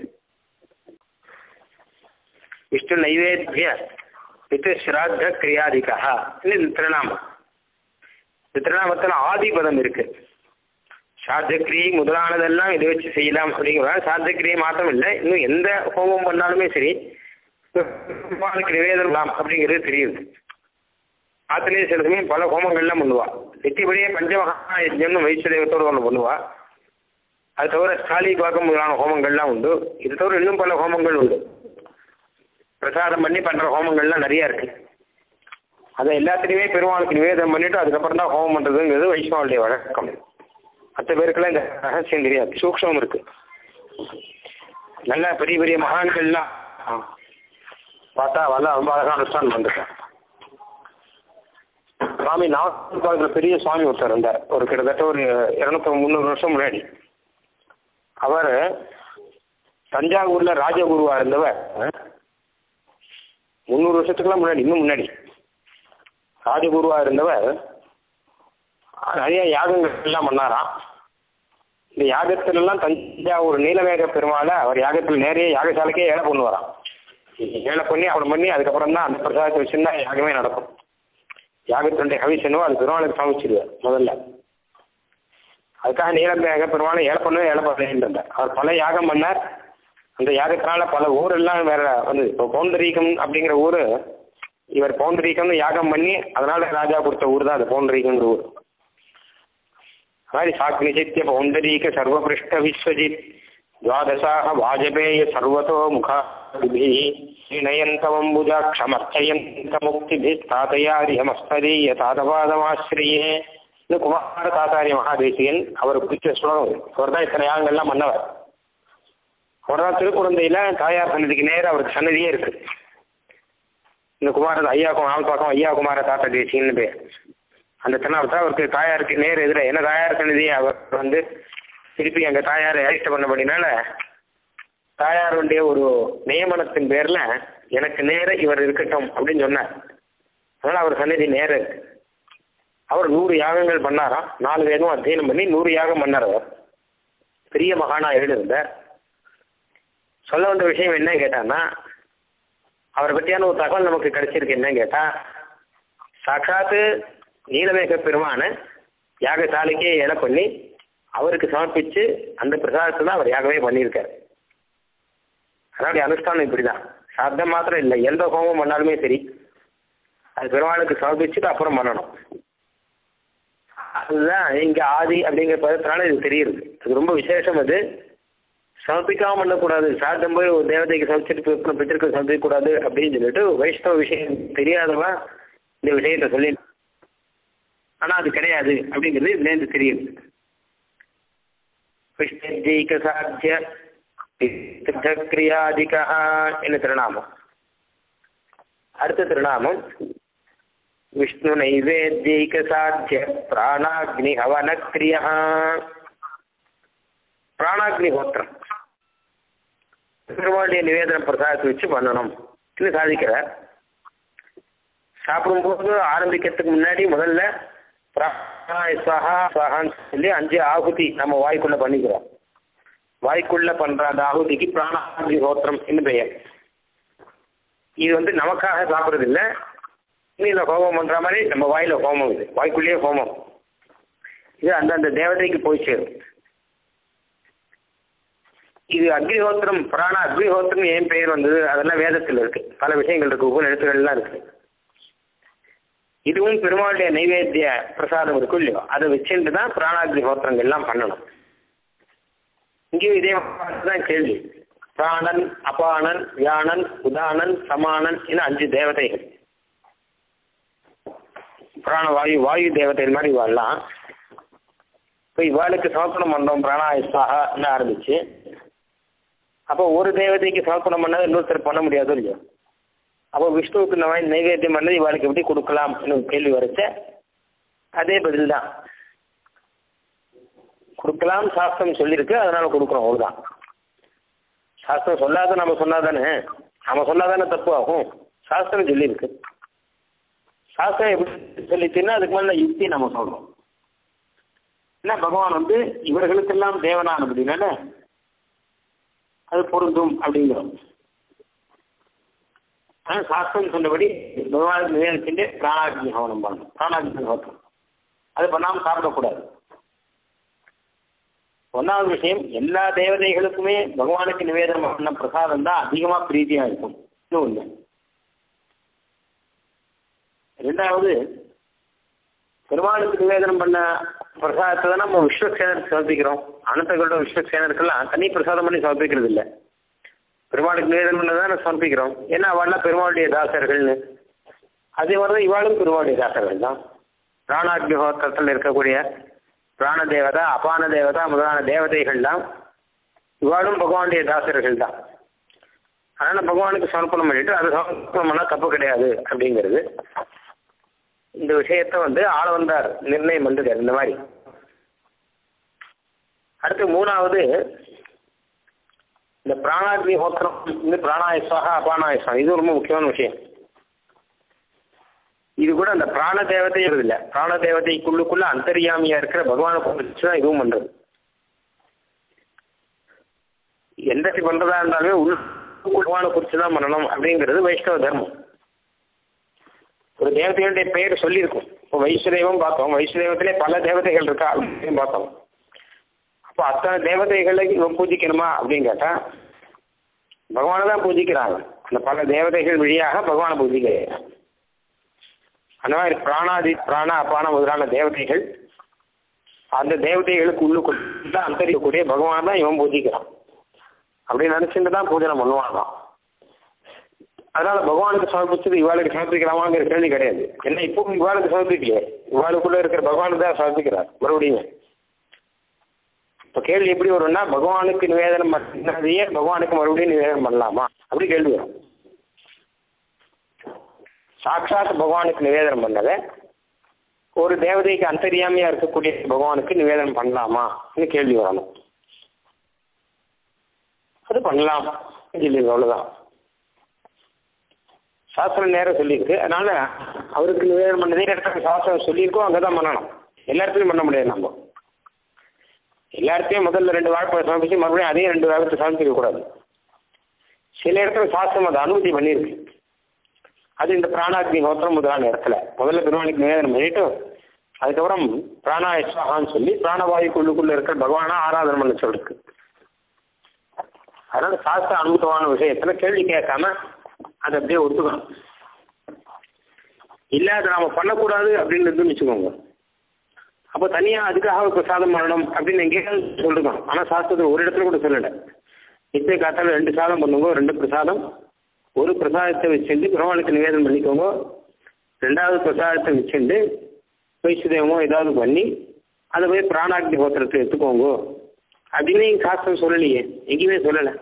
விஷ்ணு நைவேத்திய பித்ருஸ்ராத்த கிரியாதிகா. இது திருநாமம். இந்த திருநாமத்தில் ஆதிபதம் இருக்கு. சாத்தியக்கிரியை முதலானதெல்லாம் இதை வச்சு செய்யலாம் அப்படிங்கிற சாத்தியக்கிரியை மாத்திரம் இல்லை, இன்னும் எந்த ஹோமம் பண்ணாலுமே சரி பெருமாளுக்கு நிவேதனம் அப்படிங்கிறது தெரியுது. ஆத்திலேயே சில சமயம் பல ஹோமங்கள்லாம் பண்ணுவா. வெற்றிபடியே பஞ்சமகா யஜ்ஞம்னு வைஷ்ணதேவத்தோடு ஒன்று பண்ணுவா. அது தவிர ஸ்டாலி பாக்கம் முதலான ஹோமங்கள்லாம் உண்டு. இது தவிர இன்னும் பல ஹோமங்கள் உண்டு. பிரசாதம் பண்ணி பண்ணுற ஹோமங்கள்லாம் நிறையா இருக்கு. அதை எல்லாத்துலேயுமே பெருமாளுக்கு நிவேதனம் பண்ணிட்டு அதுக்கப்புறம் தான் ஹோமம் பண்ணுறதுங்கிறது வைஷ்ணவனுடைய வழக்கம். மற்ற பேருக்கெல்லாம் இந்த ரகசியம் தெரியாது, சூக்ஷம் இருக்கு. நல்ல பெரிய பெரிய மகான்கள்லாம் பார்த்தா வரலாம் ரொம்ப அழகாக அனுஷ்டானம் பண்ணிருக்கேன். சுவாமி நாகப்பாளத்தில் பெரிய சுவாமி ஒருத்தர் இருந்தார், ஒரு கிட்டத்தட்ட ஒரு இரநூத்தி முந்நூறு வருஷம் முன்னாடி. அவர் தஞ்சாவூரில் ராஜகுருவாக இருந்தவர். முந்நூறு வருஷத்துக்குலாம் முன்னாடி, இன்னும் முன்னாடி ராஜகுருவாக இருந்தவர் நிறைய யாகங்கள் எல்லாம் பண்ணாராம். இந்த யாகத்திலெல்லாம் தஞ்சாவூர் நீலமேக பெருமாளை அவர் யாகத்தில் நிறைய யாகசாலைக்கே ஏழை பண்ணுவாராம். ஏழை பண்ணி அப்புறம் பண்ணி அதுக்கப்புறம் தான் அந்த பிரசாதத்தை வச்சுருந்தா யாகமே நடக்கும். யாகத்தினுடைய கவிசனோ அது பெருமாளுக்கு சமைச்சிடுவார் முதல்ல. அதுக்காக நீலமேக பெருமாளை ஏழை பண்ணுவே ஏழை பண்ணுறார். அவர் பல யாகம் பண்ணார். அந்த யாகத்தினால பல ஊரெல்லாம் வேற வந்து இப்போ பௌண்டரீகம் அப்படிங்கிற ஊர், இவர் பௌண்டரீகம்னு யாகம் பண்ணி அதனால ராஜா கொடுத்த ஊர் தான் அது பௌண்டரீகங்கிற ஊர். மாதிரி சாக் நிஜித்ய பௌண்டரீக சர்வபிருஷ்ட விஸ்வஜித் துவாதசாக வாஜபேய சர்வதோ முகாபிபி ஸ்ரீநயந்தமம்புஜாட்சமர்ச்சயந்த முக்திபி தாத்தையாரியமஸ்தரீய தாதபாதமாஸ்ரீயே. இந்த குமார தாத்தாரிய மகாதேசியன் அவர் குறித்த ஸ்லோகம். அவர் தான் இத்தனை யாகங்கள்லாம் மன்னவர். அவர் தான் திருக்குழந்தையில தாயார் சன்னதிக்கு நேரம் அவருக்கு சன்னதியே இருக்கு. இந்த குமார ஐயா நாள் பக்கம் ஐயா குமார தாத்தா தேசியன்னு பேர். அந்த திருநாளத்தில் அவருக்கு தாயாருக்கு நேர் எதிர என்ன தாயார் சன்னதி அவர் வந்து திருப்பி அங்கே தாயாரை அரிஷ்ட பண்ணபடினால தாயாருடைய ஒரு நியமனத்தின் பேரில் எனக்கு நேர இவர் இருக்கட்டும் அப்படின்னு சொன்னார். அதனால் அவர் சன்னதி நேர இருக்கு. அவர் நூறு யாகங்கள் பண்ணாராம். நாலு வேகம் அத்தியனம் பண்ணி நூறு யாகம் பண்ணார். அவர் பெரிய மகானா எழுதியிருந்தார். சொல்ல வந்த விஷயம் என்ன கேட்டான்னா, அவரை பற்றியான ஒரு தகவல் நமக்கு கிடைச்சிருக்கு. என்னன்னு கேட்டால், சாட்சாத்து நீலமேக பெருமான யாகசாலைக்கே இலை பண்ணி அவருக்கு சமர்ப்பித்து அந்த பிரசாதத்தை தான் அவர் யாகவே பண்ணியிருக்கார். அதனுடைய அனுஷ்டானம் இப்படி தான். சாத்தம் மாத்திரம் இல்லை, எந்த ஹோமம் பண்ணாலுமே சரி அது பெருமாளுக்கு சமர்ப்பிச்சுட்டு அப்புறம் பண்ணணும். அதுதான் இங்கே ஆதி அப்படிங்கிற பதத்தினால இது தெரியுது. அது ரொம்ப விசேஷம். அது சமர்ப்பிக்காமல் பண்ணக்கூடாது. சாத்தம் போய் ஒரு தேவதைக்கு சமைச்சிட்டு பித்திருக்கு சமர்ப்பிக்கக்கூடாது அப்படின்னு சொல்லிட்டு வைஷ்ணவ விஷயம் தெரியாதவா இந்த விஷயத்தை சொல்லி, ஆனால் அது கிடையாது அப்படிங்கிறது இதுலேருந்து தெரியுது. விஷ்ணுஜைக சாத்திய கிரியாதிகா என்ன திருநாமம். அடுத்த திருநாமம் விஷ்ணு நைவேத்யைக சாத்திய பிராணாக்னி ஹவன கிரியா. பிராணாக்னி ஹோத்திரம் பெருமாளுடைய நிவேதன பிரசாதத்தை வச்சு பண்ணணும் இது சாதிக்கிறார். சாப்பிடும்போது ஆரம்பிக்கிறதுக்கு முன்னாடி முதல்ல பிராணாய ஸ்வஹா ஸ்வஹான்னு சொல்லி அஞ்சு ஆகுதி நம்ம வாய்க்குள்ள பண்ணிக்கிறோம். வாய்க்குள்ள பண்ற அந்த ஆகுதிக்கு பிராணாக்னி ஹோத்திரம் என்று பெயர். இது வந்து நமக்காக சாப்பிட்றது இல்லை, இன்னும் ஹோமம் பண்ற மாதிரி நம்ம வாயில ஹோமம். இது வாய்க்குள்ளேயே ஹோமம். இது அந்தந்த தேவதைக்கு போய் சேரும். இது அக்னிஹோத்திரம். பிராண அக்னிஹோத்திரம் ஏன் பெயர் வந்தது அதெல்லாம் வேதத்தில் இருக்கு, பல விஷயங்கள் இருக்கு, ஒவ்வொரு எழுத்துக்கள்லாம் இருக்கு. இதுவும் பெருமாளுடைய நைவேத்திய பிரசாதம் இருக்கும் இல்லையோ, அதை வச்சுட்டு தான் பிராணாக்னிஹோத்திரங்கள்லாம் பண்ணணும். இங்கேயும் இதே தான் கேள்வி. பிராணன், அபானன், வியானன், உதானன், சமானன் இன்னும் அஞ்சு தேவதைகள். பிராணவாயு வாயு தேவதைகள் மாதிரி இவாள்லாம். இப்போ இவாளுக்கு சமர்ப்பணம் பண்ணோம் பிராணாயஸ்வாகன்னு ஆரம்பிச்சு. அப்போ ஒரு தேவதைக்கு சமர்ப்பணம் பண்ணால் இன்னொருத்தர் பண்ண முடியாது இல்லையோ. அப்போ விஷ்ணுவுக்கு இந்த மாதிரி நைவேத்தியம் பண்ணது இவாளுக்கு எப்படி கொடுக்கலாம் கேள்வி வரைச்ச அதே பதில் தான். கொடுக்கலாம் சாஸ்திரம் சொல்லியிருக்கு, அதனால கொடுக்குறோம். அவ்வளோதான். சாஸ்திரம் சொல்லாத நம்ம சொன்னாதானே, நம்ம சொன்னாதானே தப்பு ஆகும். சாஸ்திரம் சொல்லியிருக்கு. சாஸ்திரம் எப்படி சொல்லிச்சுன்னா அதுக்கு மேலே யுக்தி நம்ம சொல்கிறோம். ஏன்னா பகவான் வந்து இவர்களுக்கெல்லாம் தேவனான அப்படின்னால அது பொருந்தும் அப்படிங்கிறோம். ஆனால் சாஸ்திரம் சொன்னபடி பகவானுக்கு நிவேதிச்சுட்டு பிராணாக்னி ஹவனம் பண்ணணும். பிராணாக்னி ஹோத்திரம் அது பண்ணாமல் சாப்பிடக்கூடாது. ஒன்றாவது விஷயம், எல்லா தேவதைகளுக்குமே பகவானுக்கு நிவேதனம் பண்ண பிரசாதம் தான் அதிகமாக பிரீதியாக இருக்கும். இது ஒன்று. ரெண்டாவது, பெருமாளுக்கு நிவேதனம் பண்ண பிரசாதத்தை தான் நம்ம விஸ்வசேனருக்கு சமர்ப்பிக்கிறோம். அனந்தகளோட விஸ்வசேனருக்கெல்லாம் தனி பிரசாதம் பண்ணி சமர்ப்பிக்கிறது இல்லை. பெருமாளுக்கு நிவேதனம் பண்ணதான் சமர்ப்பிக்கிறோம். ஏன்னா அவள்லாம் பெருமாளுடைய தாசர்கள்னு. அதே மாதிரி தான் இவாளும் பெருமாளுடைய தாசர்கள் தான். பிராணாக்னிஹோத்திரத்தில் இருக்கக்கூடிய பிராண தேவதா, அபான தேவதா முதலான தேவதைகள்லாம் இவாளும் பகவானுடைய தாசர்கள் தான். அதனால் பகவானுக்கு சமர்ப்பணம் பண்ணிட்டு அது சமர்ப்பணம் பண்ணால் தப்பு கிடையாது அப்படிங்கிறது. இந்த விஷயத்தை வந்து ஆளவந்தார் நிர்ணயம் பண்ணுறார் இந்த மாதிரி. அடுத்து மூணாவது, இந்த பிராணாக்னி ஹோத்திரம் வந்து பிராணாயஸ்வாக அபானாயஸ்வா, இது ரொம்ப முக்கியமான விஷயம். இது கூட அந்த பிராண தேவதை இல்லை, பிராண தேவதைக்குள்ளுக்குள்ள அந்தரியாமியா இருக்கிற பகவானை குறித்து தான் இதுவும் பண்றது. எந்த பண்றதா இருந்தாலுமே உள்ள பகவானை குறித்து தான் பண்ணணும் அப்படிங்கிறது வைஷ்ணவ தர்மம். ஒரு தேவதைகளுடைய பெயர் சொல்லியிருக்கும். இப்போ வைஷ்ணதேவம் பார்த்தோம், வைஷ்ணதேவத்திலே பல தேவதைகள் இருக்கா அப்படின்னு பார்த்தோம். அப்போ அத்தனை தேவதைகளை இவன் பூஜிக்கணுமா அப்படின்னு கேட்டால் பகவானை தான் பூஜிக்கிறாங்க. அந்த பல தேவதைகள் வழியாக பகவானை பூஜிக்கிறாங்க. அந்த மாதிரி பிராணாதி பிராண அபான முதலான தேவதைகள், அந்த தேவதைகளுக்கு உள்ளுக்குள்ள அந்தரிக்கக்கூடிய பகவான் தான் இவன் பூஜிக்கிறான். அப்படி நினைச்சுட்டு தான் பூஜனை பண்ணுவாங்க. அதனால பகவானுக்கு சமர்ப்பிச்சது இவாளுக்கு சமர்ப்பிக்கலாமாங்கிற கேள்வி கிடையாது. ஏன்னா இப்போ இவாளுக்கு சமர்ப்பிக்கலையே, இவாளுக்குள்ள இருக்கிற பகவானுக்கு தான் சமர்ப்பிக்கிறார் மறுபடியும். இப்போ கேள்வி எப்படி வரும்னா, பகவானுக்கு நிவேதனம் பண்ணதையே பகவானுக்கு மறுபடியும் நிவேதனம் பண்ணலாமா அப்படி கேள்வி வரும். சாட்சாத் பகவானுக்கு நிவேதனம் பண்ணதை ஒரு தேவதைக்கு அந்தரியாமையா இருக்கக்கூடிய பகவானுக்கு நிவேதனம் பண்ணலாமா கேள்வி வரணும். அது பண்ணலாம் இல்லை, அவ்வளவுதான். சாஸ்திரம் நேரம் சொல்லியிருக்கு. அதனால அவருக்கு நிவேதனம் பண்ணதே இடத்துல சாஸ்திரம் சொல்லியிருக்கோம், அங்கதான் பண்ணணும். எல்லா இடத்துலையும் பண்ண முடியாது. நம்ம எல்லா இடத்தையும் முதல்ல ரெண்டு வாழைப்பழம் சமர்ப்பிச்சு மறுபடியும் அதே ரெண்டு வாழைப்பழத்தை சமர்ப்பிக்க கூடாது. சில இடத்துல சாஸ்திரம் அதை அனுமதி பண்ணியிருக்கு. அது இந்த பிராணாக்னி ஹோத்திரம் முதலான இடத்துல முதல்ல பெருமாளுக்கு நிவேதனம் பண்ணிட்டு அதுக்கப்புறம் பிராணாயஸ்வாகான்னு சொல்லி பிராணவாயுக்குள்ளுக்குள்ள இருக்கிற பகவானா ஆராதனை பண்ண சொல்லிருக்கு. அதனால சாஸ்திர அனுமதமான விஷயத்துல கேள்வி கேட்காம அதை அப்படியே ஒத்துக்கணும். இல்லை அதை நாம பண்ணக்கூடாது அப்படின்னு வச்சுக்கோங்க, அப்போ தனியாக அதுக்காக பிரசாதம் பண்ணணும் அப்படின்னு எங்கேயும் சொல்லிருக்கோம். ஆனால் சாஸ்திரத்தை ஒரு இடத்துல கூட சொல்லலை. நிச்சய காத்தால ரெண்டு சாதம் பண்ணுங்க, ரெண்டு பிரசாதம். ஒரு பிரசாதத்தை வச்சுட்டு பெருமாளுக்கு நிவேதனம் பண்ணிக்கோங்க, ரெண்டாவது பிரசாதத்தை வச்சுட்டு வைஷ்ணதேவமோ ஏதாவது பண்ணி அதை போய் பிராணாக்னி ஹோத்திரத்தை எடுத்துக்கோங்க அப்படின்னு எங்கள் சாஸ்திரம் சொல்லலையே, எங்கேயுமே சொல்லலை.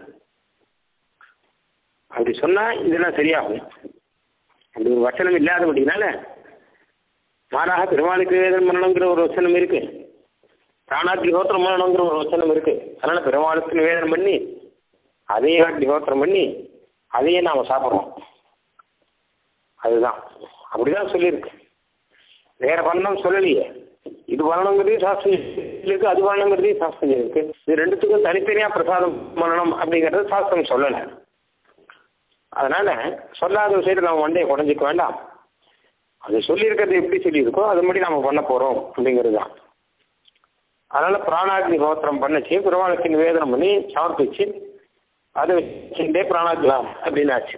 அப்படி சொன்னால் இதெல்லாம் சரியாகும். அப்படி ஒரு வசனம் இல்லாதபடினால மாறாக பெருமாளுக்கு நிவேதனம் பண்ணணுங்கிற ஒரு வசனம் இருக்கு, பிராணாக்னி ஹோத்திரம் பண்ணணுங்கிற ஒரு வசனம் இருக்கு. அதனால பெருமாளுக்கு நிவேதனம் பண்ணி அதே அக்னி ஹோத்திரம் பண்ணி அதையே நாம் சாப்பிட்றோம். அதுதான் அப்படிதான் சொல்லியிருக்கு. வேற பண்ணணும் சொல்லலையே. இது பண்ணணுங்கிறதையும் சாஸ்திரம் இருக்கு, அது பண்ணணுங்கிறதையும் சாஸ்திரம் இருக்கு. இது ரெண்டுத்துக்கும் தனித்தனியாக பிரசாதம் பண்ணணும் அப்படிங்கிறது சாஸ்திரம் சொல்லலை. அதனால சொல்லாத விஷயத்தை நம்ம மண்டையை குறைஞ்சிக்க வேண்டாம். அது சொல்லியிருக்கிறது எப்படி சொல்லியிருக்கோ அது மாதிரி நம்ம பண்ண போகிறோம் அப்படிங்கிறது தான். அதனால பிராணாக்னி ஹோத்திரம் பண்ணச்சு, பெருமாளுக்கு நிவேதனம் பண்ணி சமர்ப்பிச்சு அதை வச்சுட்டே பிராணாக்கலாம் அப்படின்னு ஆச்சு.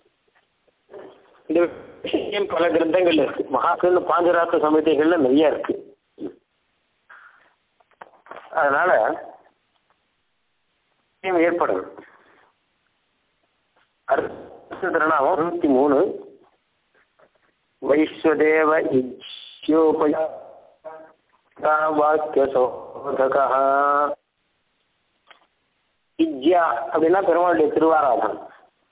இந்த விஷயம் பல கிரந்தங்கள் இருக்கு. மகாக்கள் பாஞ்சராத்திர சமிதிகள்ல நிறைய இருக்கு. அதனால ஏற்படுது. அடுத்த திருநாமம் நூத்தி மூணு வைஸ்வதேவ இஜ்யோபய வாக்கிய சோதகா. இஜ்யா அப்படின்னா பெருமாளுடைய திருவாராதனம்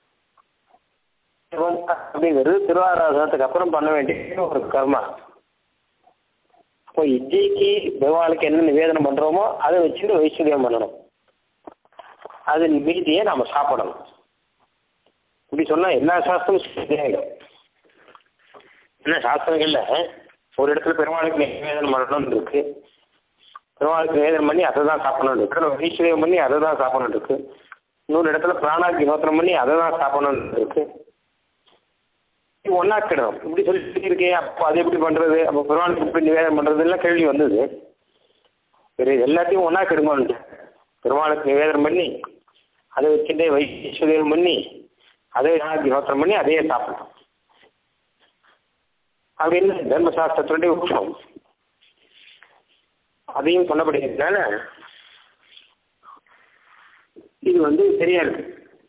அப்படிங்கிறது திருவாராதனத்துக்கு அப்புறம் பண்ண வேண்டிய ஒரு கர்மா. அப்போ இஜ்ஜைக்கு பெருமாளுக்கு என்ன நிவேதனம் பண்றோமோ அதை வச்சுட்டு வைஷ்ணதேவம் பண்ணணும். அது மீதியை நாம சாப்பிடணும். இப்படி சொன்னா எல்லா சாஸ்திரமும் சரியாயிடும். என்ன சாஸ்திரங்கள்ல ஒரு இடத்துல பெருமாளுக்கு நிவேதனம் பண்ணணும்னு இருக்கு, பெருமாளுக்கு நிவேதனம் பண்ணி அதை தான் சாப்பிடணும்னு இருக்கு, வைஷ்ணதேவம் பண்ணி அதை தான் சாப்பிடணும்னு இருக்கு, இன்னொரு இடத்துல பிராணாக்னி ஹோத்திரம் பண்ணி அதை தான் சாப்பிடணும்னு இருக்கு. ஒன்னா கிடணும் இப்படி சொல்லி இருக்கே, அப்போ அது எப்படி பண்றது, அப்போ பெருமாளுக்கு எப்படி நிவேதனம் பண்றது எல்லாம் கேள்வி வந்தது. சரி எல்லாத்தையும் ஒன்னா கிடுங்கன்னு பெருமாளுக்கு நிவேதனம் பண்ணி அதை வச்சுட்டே வைஸ்வதேவம் பண்ணி அதே அக்னிஹோத்திரம் பண்ணி அதையே சாப்பிடணும் அப்படின்னு தர்மசாஸ்திரத்துடைய உற்சவம். அதையும் சொன்னபடினால இது வந்து சரியா இருக்கு.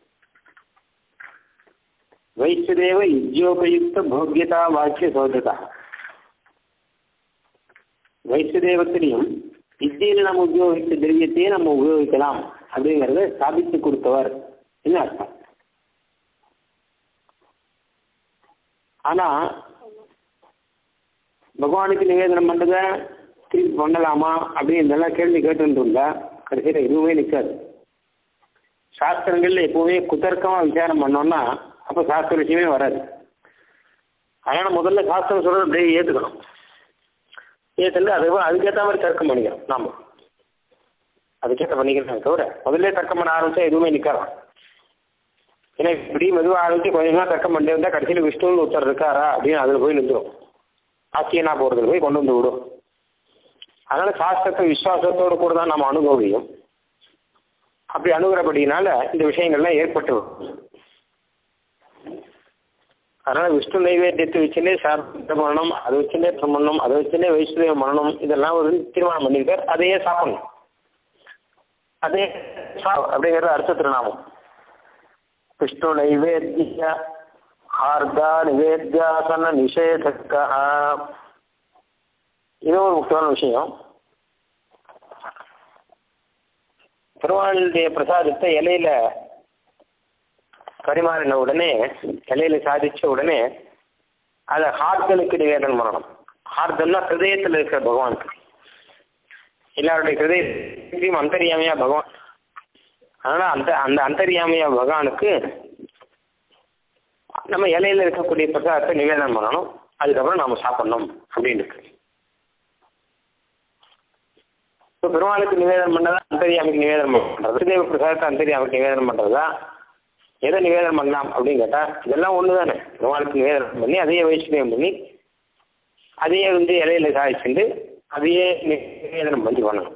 வைஸ்வதேவ யுஜ்யோபயுக்த போக்கியதா வாக்கிய சோததா. வைஸ்வதேவத்திலையும் வித்தியில நம்ம உபயோகித்த திரவியத்தையே நம்ம உபயோகிக்கலாம் அப்படிங்கிறத ஸ்தாபித்து கொடுத்தவர் என்ன அர்த்தம். ஆனா பகவானுக்கு நிவேதனம் பண்றத திருப்பி பண்ணலாமா அப்படின்னு நல்லா கேள்வி கேட்டுருந்தா கடைசியில் எதுவுமே நிற்காது. சாஸ்திரங்கள்ல எப்பவுமே குதர்க்கமா விசாரம் பண்ணோம்னா அப்போ சாஸ்திர விஷயமே வராது. அதனால முதல்ல சாஸ்திரம் சொல்றது அப்படியே ஏற்றுக்கணும். ஏற்றுட்டு அது அதுக்கேற்ற மாதிரி தர்க்கம் பண்ணிக்கணும். நாம அதுக்கேற்ற பண்ணிக்கிறோம் தவிர முதல்ல தர்க்கம் பண்ண ஆரம்பிச்சா எதுவுமே நிற்கலாம். ஏன்னா இப்படி மெதுவாக ஆரம்பிச்சு கொஞ்சம் தான் தர்க்கம் பண்ணிட்டு இருந்தால் கடைசியில் விஷ்ணுன்னு ஒருத்தர் இருக்காரா அப்படின்னு அதில் போய் நின்றுடும். ஆக்கியனா போகிறதுல போய் கொண்டு வந்து விடும். அதனால சாஸ்திரத்தை விசுவாசத்தோடு கூட தான் நம்ம அனுபவியும். அப்படி அணுகிறபடினால இந்த விஷயங்கள்லாம் ஏற்பட்டு வரும். அதனால விஷ்ணு நைவேத்தியத்தை வச்சுட்டே சாப்பிட பண்ணணும், அதை வச்சுட்டே பண்ணணும், அதை வச்சுட்டே வைஷ்ணவம் பண்ணணும், இதெல்லாம் ஒரு தீர்மானம் பண்ணியிருக்கார். அதையே சாப்பிடணும். அதே அப்படிங்கிறது அர்த்த திருநாமம். விஷ்ணு நைவேத்திய ஹார்தா நிவேத்தியாசன நிஷேதக்கா. இது ஒரு முக்கியமான விஷயம். பெருமாளுடைய பிரசாதத்தை இலையில பரிமாறின உடனே, இலையில சாதிச்ச உடனே அதை ஹார்தலுக்கு நிவேதனம் பண்ணணும். ஹார்தல்னா ஹிருதயத்தில் இருக்கிற பகவானுக்கு, எல்லாருடைய ஹிருதயத்தையும் அந்தரியாமையா பகவான். அதனால அந்த அந்த அந்தரியாமையா பகவானுக்கு நம்ம இலையில இருக்கக்கூடிய பிரசாதத்தை நிவேதனம் பண்ணணும். அதுக்கப்புறம் நாம சாப்பிடணும் அப்படின்னு இருக்கு. இப்போ பெருமாளுக்கு நிவேதனம் பண்ணதா அந்தரியாமைக்கு நிவேதனம் பண்றது, தேவ பிரசாதத்தை அந்தரியாமைக்கு நிவேதனம் பண்றதா, எதை நிவேதனம் பண்ணலாம் அப்படின்னு கேட்டா இதெல்லாம் ஒன்று தானே. பெருமாளுக்கு நிவேதனம் பண்ணி அதையே வைஷ்ணவம் பண்ணி அதையே வந்து இலையில சாதிச்சுட்டு அதையே நிவேதனம் பண்ணி பண்ணணும்.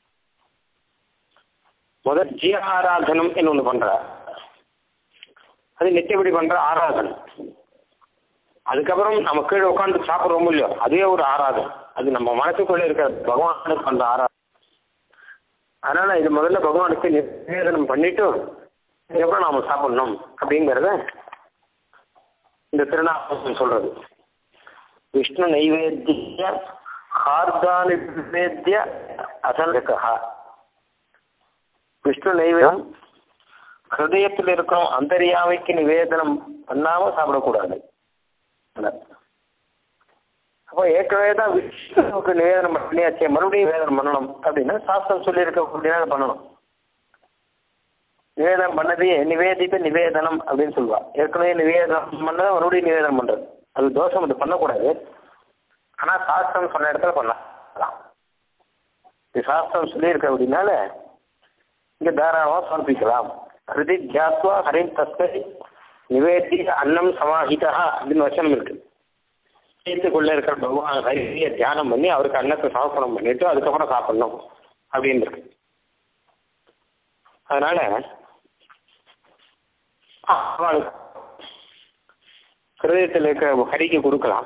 முதல் ஜீவ ஆராதனம் என்ன ஒன்று பண்ற, அது நித்தியப்படி பண்ற ஆராதனம். அதுக்கப்புறம் நம்ம கீழே உட்காந்து சாப்பிட்றோமோ இல்லையோ அதுவே ஒரு ஆராதனை. அது நம்ம மனசுக்குள்ள இருக்கிற பகவானுக்கு பண்ற ஆராதனை. அதனால இது முதல்ல பகவானுக்கு நிவேதனம் பண்ணிட்டு அதுக்கப்புறம் நாம சாப்பிடணும் அப்படிங்கிறத இந்த திருநாமம் சொல்றது. விஷ்ணு நைவேத்திய ஹார்தா நிவேத்திய அசலகா. விஷ்ணு நைவேதம் ஹிருதயத்தில் இருக்கிறோம் அந்தரியாமைக்கு நிவேதனம் பண்ணாம சாப்பிடக்கூடாது. அப்போ ஏற்கனவே தான் விஷ்ணுவுக்கு நிவேதனம் பண்ணியாச்சே, மறுபடியும் நிவேதனம் பண்ணணும் அப்படின்னா சாஸ்திரம் சொல்லியிருக்க அப்படின்னா பண்ணணும். நிவேதனம் பண்ணதையே நிவேதித்த நிவேதனம் அப்படின்னு சொல்லுவா. ஏற்கனவே நிவேதனம் பண்ணதை மறுபடியும் நிவேதனம் பண்றது அது தோஷம். அது பண்ணக்கூடாது. ஆனா சாஸ்திரம் சொன்ன இடத்துல பண்ணலாம். இது சாஸ்திரம் சொல்லியிருக்க அப்படின்னால இங்க தாராளமா சமர்ப்பிக்கலாம். ஹிருதி தியாத்வா ஹரின் தஸ்மை நிவேதி அன்னம் சமாஹிதா அப்படின்னு வசனம் இருக்கு. சேர்த்துக்குள்ள இருக்கிற பகவான் ஹரியை தியானம் பண்ணி அவருக்கு அன்னத்தை சமர்ப்பணம் பண்ணிட்டு அதுக்கப்புறம் சாப்பிடணும் அப்படின்னு இருக்கு. அதனால ஹிருதயத்தில் இருக்கிற ஹரிக்கு கொடுக்கலாம்.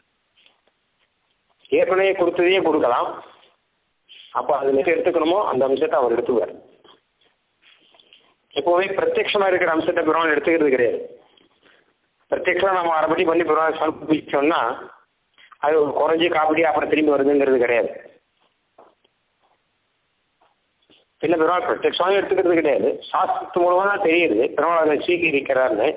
ஏற்கனவே கொடுத்ததையே கொடுக்கலாம். அப்போ அதுல எடுத்துக்கணுமோ அந்த அம்சத்தை அவர் எடுத்துக்குவார். எப்பவுமே பிரத்யட்சமா இருக்கிற அம்சத்தை பெருமாள் எடுத்துக்கிறது கிடையாது. பிரத்யட்சம் நம்ம அரைப்படி பண்ணி பெருமாள் சமர்ப்பிச்சோம்னா அது குறைஞ்சி காப்படி அப்புறம் திரும்பி வருதுங்கிறது கிடையாது. பின்ன பெருமாள் பிரத்யட்சமாக எடுத்துக்கிறது கிடையாது. சாஸ்திரத்து மூலமா தான் தெரியுது பெருமாள் அதை சீக்கிரிக்கிறார்னு.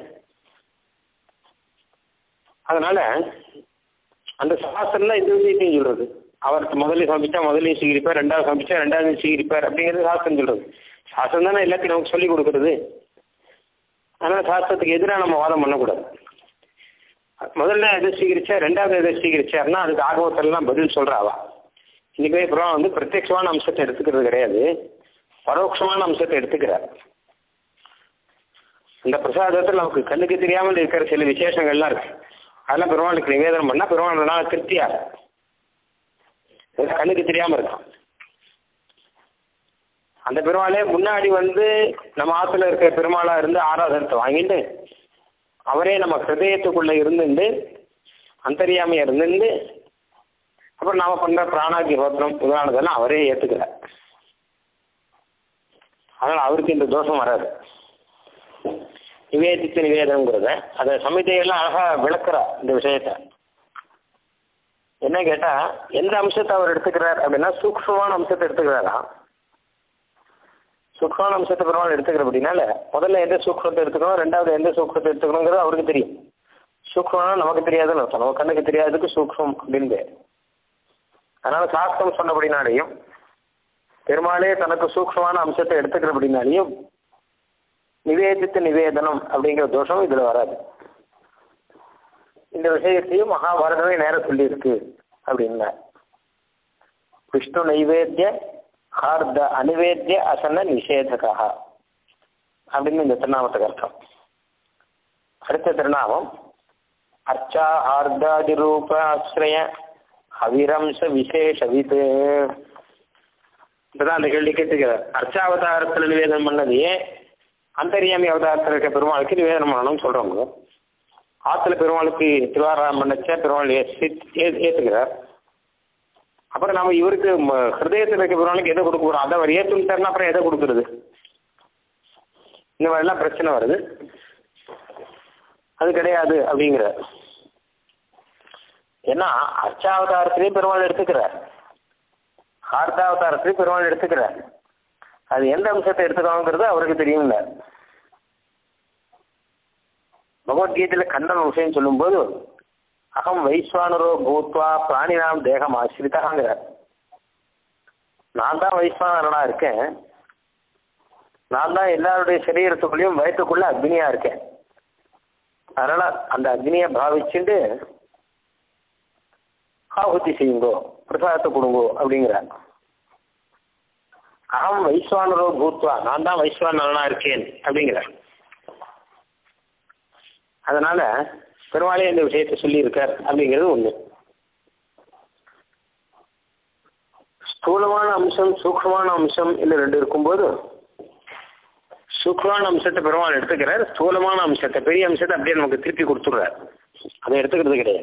அதனால அந்த சாஸ்திரம் தான் இந்த விஷயத்தையும் சொல்றது. அவருக்கு முதல்ல சமைச்சா முதலையும் சீகரிப்பார், ரெண்டாவது சமைச்சா ரெண்டாவது சீகரிப்பார் அப்படிங்கிறது சாஸ்திரம் சொல்றது. சாஸ்திரம் தானே எல்லாத்தையும் நமக்கு சொல்லிக் கொடுக்குறது. அதனால சாஸ்திரத்துக்கு எதிராக நம்ம வாதம் பண்ணக்கூடாது. முதல்ல எதை சீகரிச்சா ரெண்டாவது எதை சீகரிச்சாருன்னா அதுக்கு ஆகவத்திலாம் பதில் சொல்றாவா. இன்னைக்கு அப்புறம் வந்து பிரத்யட்சமான அம்சத்தை எடுத்துக்கிறது கிடையாது, பரோட்சமான அம்சத்தை எடுத்துக்கிறார். இந்த பிரசாதத்தில் நமக்கு கண்ணுக்கு தெரியாமல் இருக்கிற சில விசேஷங்கள்லாம் இருக்கு. அதெல்லாம் பெருமாளுக்கு நிவேதனம் பண்ணா பெருமாள் திருப்தியாக கண்ணுக்கு தெரியாம இருக்கான். அந்த பெருமாளே முன்னாடி வந்து நம்ம ஆற்றுல இருக்கிற பெருமாளாக இருந்து ஆராதனத்தை வாங்கிட்டு அவரே நம்ம ஹிருதயத்துக்குள்ளே இருந்துட்டு அந்தரியாமையாக இருந்துட்டு அப்புறம் நாம் பண்ணுற பிராணாகி ஹோத்திரம் உதாரணதெல்லாம் அவரே ஏற்றுக்கிறார். அதனால் அவருக்கு இந்த தோஷம் வராது. நிவேதித்து நிவேதனங்கிறத அதை சமிதையெல்லாம் அழகாக விளக்குறா இந்த விஷயத்தை. என்ன கேட்டால் எந்த அம்சத்தை அவர் எடுத்துக்கிறார் அப்படின்னா சூக்ஷ்மமான அம்சத்தை எடுத்துக்கிறாரா. சூக்ஷ்மமான அம்சத்தை பெருமாள் எடுத்துக்கிற அப்படின்னால முதல்ல எந்த சூக்ஷ்மத்தை எடுத்துக்கணும், ரெண்டாவது எந்த சூக்ஷ்மத்தை எடுத்துக்கணுங்கிறது அவருக்கு தெரியும். சூக்ஷ்மம்னா நமக்கு தெரியாதுன்னு அர்த்தம். நம்ம கண்ணுக்கு தெரியாததுக்கு சூக்ஷ்மம் அப்படின்னு. அதனால சாஸ்திரம் சொன்னபடினாலேயும் பெருமாளே தனக்கு சூக்ஷ்மமான அம்சத்தை எடுத்துக்கிற அப்படின்னாலையும் நிவேதித்து நிவேதனம் அப்படிங்கிற தோஷம் இதில் வராது. இந்த விஷயத்தையும் மகாபாரதமே நேரம் சொல்லியிருக்கு அப்படின்னா விஷ்ணு நைவேத்திய ஹார்த அனிவேத்திய அசன நிஷேதகா அப்படின்னு இந்த திருநாமத்துக்கு அர்த்தம். அடுத்த திருநாமம் அர்ச்சா ஹார்தாதி ரூப ஆசிரிய அவிரம்ச விசேஷவித்து. இப்பதான் அந்த கேள்வி கேட்டுக்கிறார். அர்ச்சாவதாரத்தில் நிவேதனம் பண்ணதையே அந்தரியாமி அவதாரத்தில் இருக்க பெருமாளுக்கு நிவேதனம் பண்ணணும்னு சொல்றவங்க. ஆத்துல பெருமாளுக்கு திருவாராயம் பண்ணச்ச பெருமாள் ஏற்றுக்கிறார். அப்புறம் நம்ம இவருக்கு ஹிருதயத்தில் இருக்க பெருமாளுக்கு எதை கொடுக்க போறோம், அதை அவர் ஏற்றுட்டாருன்னா அப்புறம் எதை கொடுக்குறது? இந்த மாதிரிலாம் பிரச்சனை வருது. அது கிடையாது அப்படிங்கிற. ஏன்னா அர்ச்சாவதாரத்திலையும் பெருமாள் எடுத்துக்கிறார், ஹார்தாவதாரத்திலையும் பெருமாள் எடுத்துக்கிறார். அது எந்த அம்சத்தை எடுத்துக்கணுங்கிறது அவருக்கு தெரியும்ல. பகவத்கீதையில் கண்ணன் விஷயம் சொல்லும்போது அகம் வைஸ்வானரோ பூத்வா பிராணினாம் தேகம் ஆசிரிதாங்கிறார். நான் தான் வைஸ்வானரனா இருக்கேன், நான் தான் எல்லாருடைய சரீரத்துக்குள்ளேயும் வயிற்றுக்குள்ள அக்னியா இருக்கேன். அதனால அந்த அக்னியை பாவிச்சுட்டு ஆகுதி செய்யுங்கோ, பிரசாதத்தை கொடுங்கோ அப்படிங்கிறார். அகம் வைஸ்வானரோ பூத்வா, நான் தான் வைஸ்வானரனா இருக்கேன் அப்படிங்கிறார். அதனால பெருமாளே இந்த விஷயத்தை சொல்லியிருக்கார் அப்படிங்கிறது ஒண்ணு. ஸ்தூலமான அம்சம் சூக்ஷ்மமான அம்சம் இல்லை ரெண்டு இருக்கும்போது சூக்ஷ்மமான அம்சத்தை பெருமாள் எடுத்துக்கிறார், ஸ்தூலமான அம்சத்தை பெரிய அம்சத்தை அப்படியே நமக்கு திருப்பி கொடுத்துடுறார். அதை எடுத்துக்கிறது கிடையாது.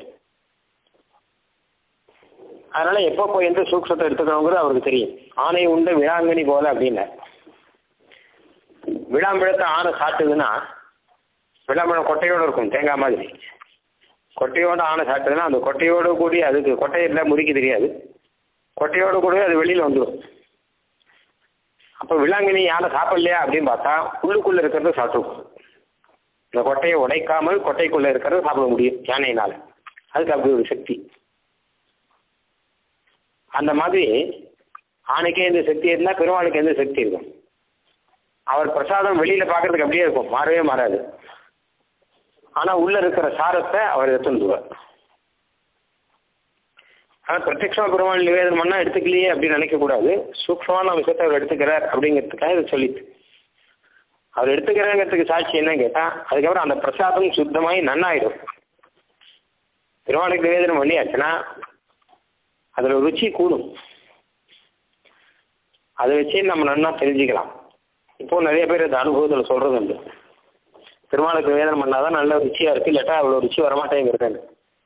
அதனால எப்போ போய் எந்த சூக்ஷத்தை எடுத்துக்கணுங்கிறது அவருக்கு தெரியும். ஆனை உண்டு விழாங்கனி போல அப்படின்னா விழாம்பிழத்தை ஆனை சாப்பிட்டுதுன்னா விழாம்பழம் கொட்டையோடு இருக்கும், தேங்காய் மாதிரி. கொட்டையோடு ஆனை சாப்பிட்டதுன்னா அந்த கொட்டையோடு கூடி அதுக்கு கொட்டையில் முறிக்க தெரியாது, கொட்டையோடு கூட அது வெளியில் வந்துடும். அப்போ விழாங்கனி யானை சாப்பிடலையா அப்படின்னு பார்த்தா உள்ளுக்குள்ளே இருக்கிறத சாப்பிட்டுக்கும். இந்த கொட்டையை உடைக்காமல் கொட்டைக்குள்ளே இருக்கிறத சாப்பிட முடியும் யானையினால். அதுக்கு அப்படி ஒரு சக்தி. அந்த மாதிரி ஆணைக்கே எந்த சக்தி இருந்தால் பெருமாளுக்கு எந்த சக்தி இருக்கும். அவர் பிரசாதம் வெளியில் பார்க்கறதுக்கு அப்படியே இருக்கும், மாறவே மாறாது. ஆனால் உள்ளே இருக்கிற சாரத்தை அவர் எடுத்துடுவார். ஆனால் பிரத்யட்சமாக பெருமாள் நிவேதனம் பண்ணால் எடுத்துக்கலையே அப்படின்னு நினைக்கக்கூடாது. சூக்ஷ்மமான விஷயத்தை அவர் எடுத்துக்கிறார் அப்படிங்கிறதுக்காக இதை சொல்லிட்டு அவர் எடுத்துக்கிறாங்கிறதுக்கு சாட்சி என்னன்னு கேட்டால் அதுக்கப்புறம் அந்த பிரசாதம் சுத்தமாகி நன்னாயிடும். பெருமாளுக்கு நிவேதனம் பண்ணியாச்சுன்னா அதில் ருச்சி கூடும். அதை வச்சு நம்ம நன்னா தெரிஞ்சுக்கலாம். இப்போ நிறைய பேர் இந்த அனுபவத்தில் சொல்கிறது உண்டு, பெருமாளுக்கு நிவேதனம் பண்ணாதான் நல்ல ருச்சியாக இருக்குது, இல்லாட்டா அவ்வளோ ருச்சி வரமாட்டேங்கிறது.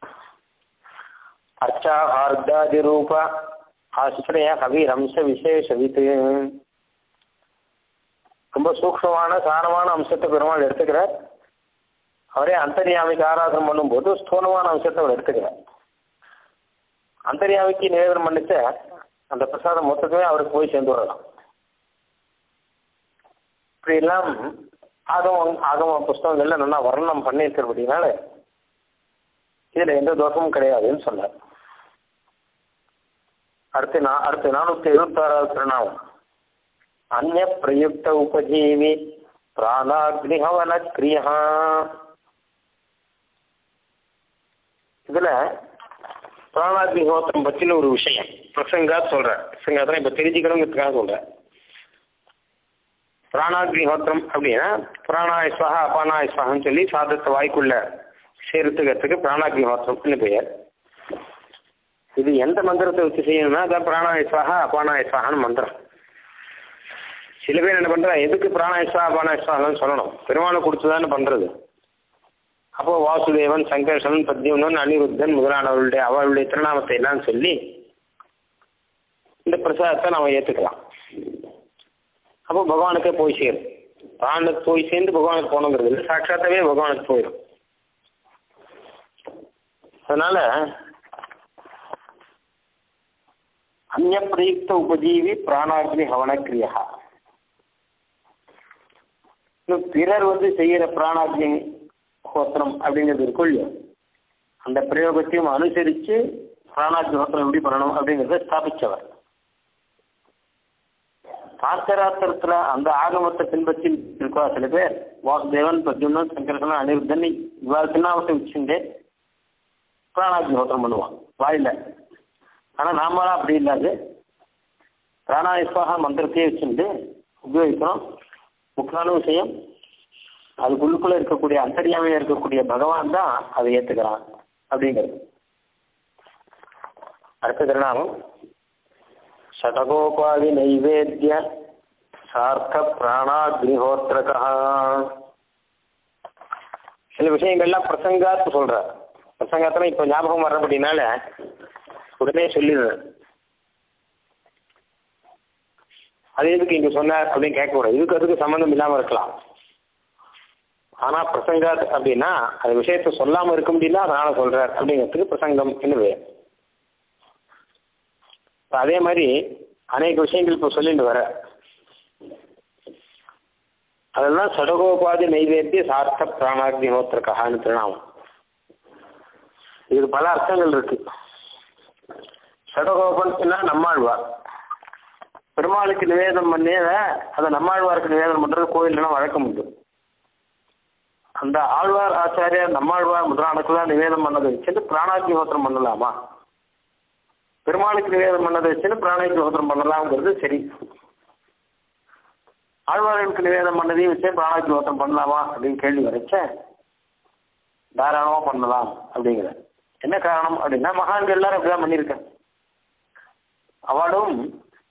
அர்ச்சா ஹார்தாதி ரூப ஆசிரிய கவி ரம்ச விசேஷ வித்து. ரொம்ப சூக்ஷ்மமான சாரமான அம்சத்தை பெருமாள் எடுத்துக்கிறார். அவரே அந்தரியாமிக்கு ஆராதனை பண்ணும்போது ஸ்தூலமான அம்சத்தை அவர் எடுத்துக்கிறார். அந்தரியாமிக்கு நிவேதனம் பண்ணிச்ச அந்த பிரசாதம் மொத்தமே அவருக்கு போய் சேர்ந்து வரலாம். இப்படி எல்லாம் ஆகம ஆகம புஸ்தகங்கள்ல நல்லா வர்ணனம் பண்ணியிருக்கிறபடினால இதுல எந்த தோஷமும் கிடையாதுன்னு சொன்னார். அடுத்து நான் அடுத்து நானூற்றி எழுபத்தி ஆறாவது திருநாமம் அந்நிய பிரயுக்த உபஜீவி பிராணாக்னிஹவன கிரியா. இதுல பிராணாக்னிஹோத்திரம் பற்றின ஒரு விஷயம் பிரசங்கா சொல்றேன். பிரசங்காத்தான் இப்ப தெரிஞ்சுக்கணுங்கிறதுக்காக சொல்றேன். பிராணாக்னிஹோத்திரம் அப்படின்னா பிராணாய ஸ்வாஹா அபானாய ஸ்வாஹான்னு சொல்லி சாதத்தை வாய்க்குள்ள சேர்த்துக்கிறதுக்கு பிராணாக்னிஹோத்திரம்னு பெயர். இது எந்த மந்திரத்தை வச்சு செய்யணும்னா அதான் பிராணாய ஸ்வாஹா அபானாய ஸ்வாஹான்னு மந்திரம். சில பேர் என்ன பண்ணுறா, எதுக்கு பிராணாயஸ்வா அபானாயஸ்வான்னு சொல்லணும், பெருமாளை கொடுத்துதானே பண்ணுறது. அப்போ வாசுதேவன், சங்கர்ஷன், பத்யும்னன், அனிருத்தன் முதலானவர்களுடைய அவர்களுடைய திருநாமத்தை எல்லாம் சொல்லி இந்த பிரசாதத்தை நாம் ஏற்றுக்கலாம். அப்போ பகவானுக்கே போய் சேரும். பிராணுக்கு போய் சேர்ந்து பகவானுக்கு போகணுங்கிறது இல்லை, சாட்சாத்தாவே பகவானுக்கு போயிடும். அதனால அந்நிய பிரயுக்த உபஜீவி பிராணாக்னி ஹவனக்கிரியா, பிறர் வந்து செய்யற பிராணாக்னி ஹோத்திரம் அப்படிங்கிறது இருக்குள்ள, அந்த பிரயோகத்தையும் அனுசரித்து பிராணாக்னி ஹோத்திரம் எப்படி பண்ணணும் அப்படிங்கிறத ஸ்தாபித்தவர். பாஞ்சராத்திரத்தில் அந்த ஆகமத்தை பின்பற்றி இருக்கா சில பேர், வாசுதேவன், பத்யும்னன், சங்கர்ஷன், அனிருத்தன் இவ்வாறு திருநாமத்தை வச்சுட்டு பிராணாக்னி ஹோத்திரம் பண்ணுவான் வாயில. ஆனால் நாமெல்லாம் அப்படி இல்லாது பிராணாயஸ்வாக மந்திரத்தையே வச்சுட்டு உபயோகிக்கிறோம். முக்கியமான விஷயம், அதுக்குள்ளுக்குள்ள இருக்கக்கூடிய அந்தரியாமையாக இருக்கக்கூடிய பகவான் தான் அதை ஏற்றுக்கிறான் அப்படிங்கிறது. அடுத்த திருநாமம் ஷடகோபாதி நைவேத்திய சார்த்த பிராணாக்னிஹோத்திரகா. சில விஷயங்கள்லாம் பிரசங்காத்து சொல்கிறார். பிரசங்காத்துல இப்போ ஞாபகம் வர்றபடினால உடனே சொல்லிடுறேன். அது எதுக்கு இங்கே சொன்னார் அப்படின்னு கேட்கக்கூடாது, இதுக்கு அதுக்கு சம்மந்தம் இல்லாமல் இருக்கலாம். ஆனால் பிரசங்காத் அப்படின்னா அது விஷயத்தை சொல்லாமல் இருக்க முடியல, அதனால் சொல்கிறார் அப்படிங்கிறதுக்கு பிரசங்கம் என்று. அதே மாதிரி அநேக விஷயங்கள் இப்போ சொல்லிட்டு வர, அதெல்லாம் சடகோபாதி நைவேத்திய சார்த்த பிராணாக்னிஹோத்திரகான்னு திருநாமம். இதுக்கு பல அர்த்தங்கள் இருக்கு. சடகோபன்னா நம்மாழ்வார், பெருமாளுக்கு நிவேதனம் பண்ணியத அதை நம்மாழ்வாருக்கு நிவேதனம் பண்ணுறது கோயிலெலாம் வழக்கம் உண்டு. அந்த ஆழ்வார் ஆச்சாரியார் நம்மாழ்வார் முதலானுக்கெல்லாம் நிவேதனம் பண்ணதை வச்சுட்டு பிராணாக்னிஹோத்திரம் பண்ணலாமா, பெருமாளுக்கு நிவேதனம் பண்ணதை வச்சுன்னு பிராணாக்னிஹோத்திரம் பண்ணலாம்ங்கிறது சரி. ஆழ்வார்களுக்கு நிவேதனம் பண்ணதையும் வச்சு பிராணாக்னிஹோத்திரம் பண்ணலாமா அப்படின்னு கேள்வி வரைச்ச தாராளமாக பண்ணலாம் அப்படிங்கிற. என்ன காரணம் அப்படின்னா, மகான்கள் எல்லாரும் அப்படிதான் பண்ணியிருக்கேன். அவளும்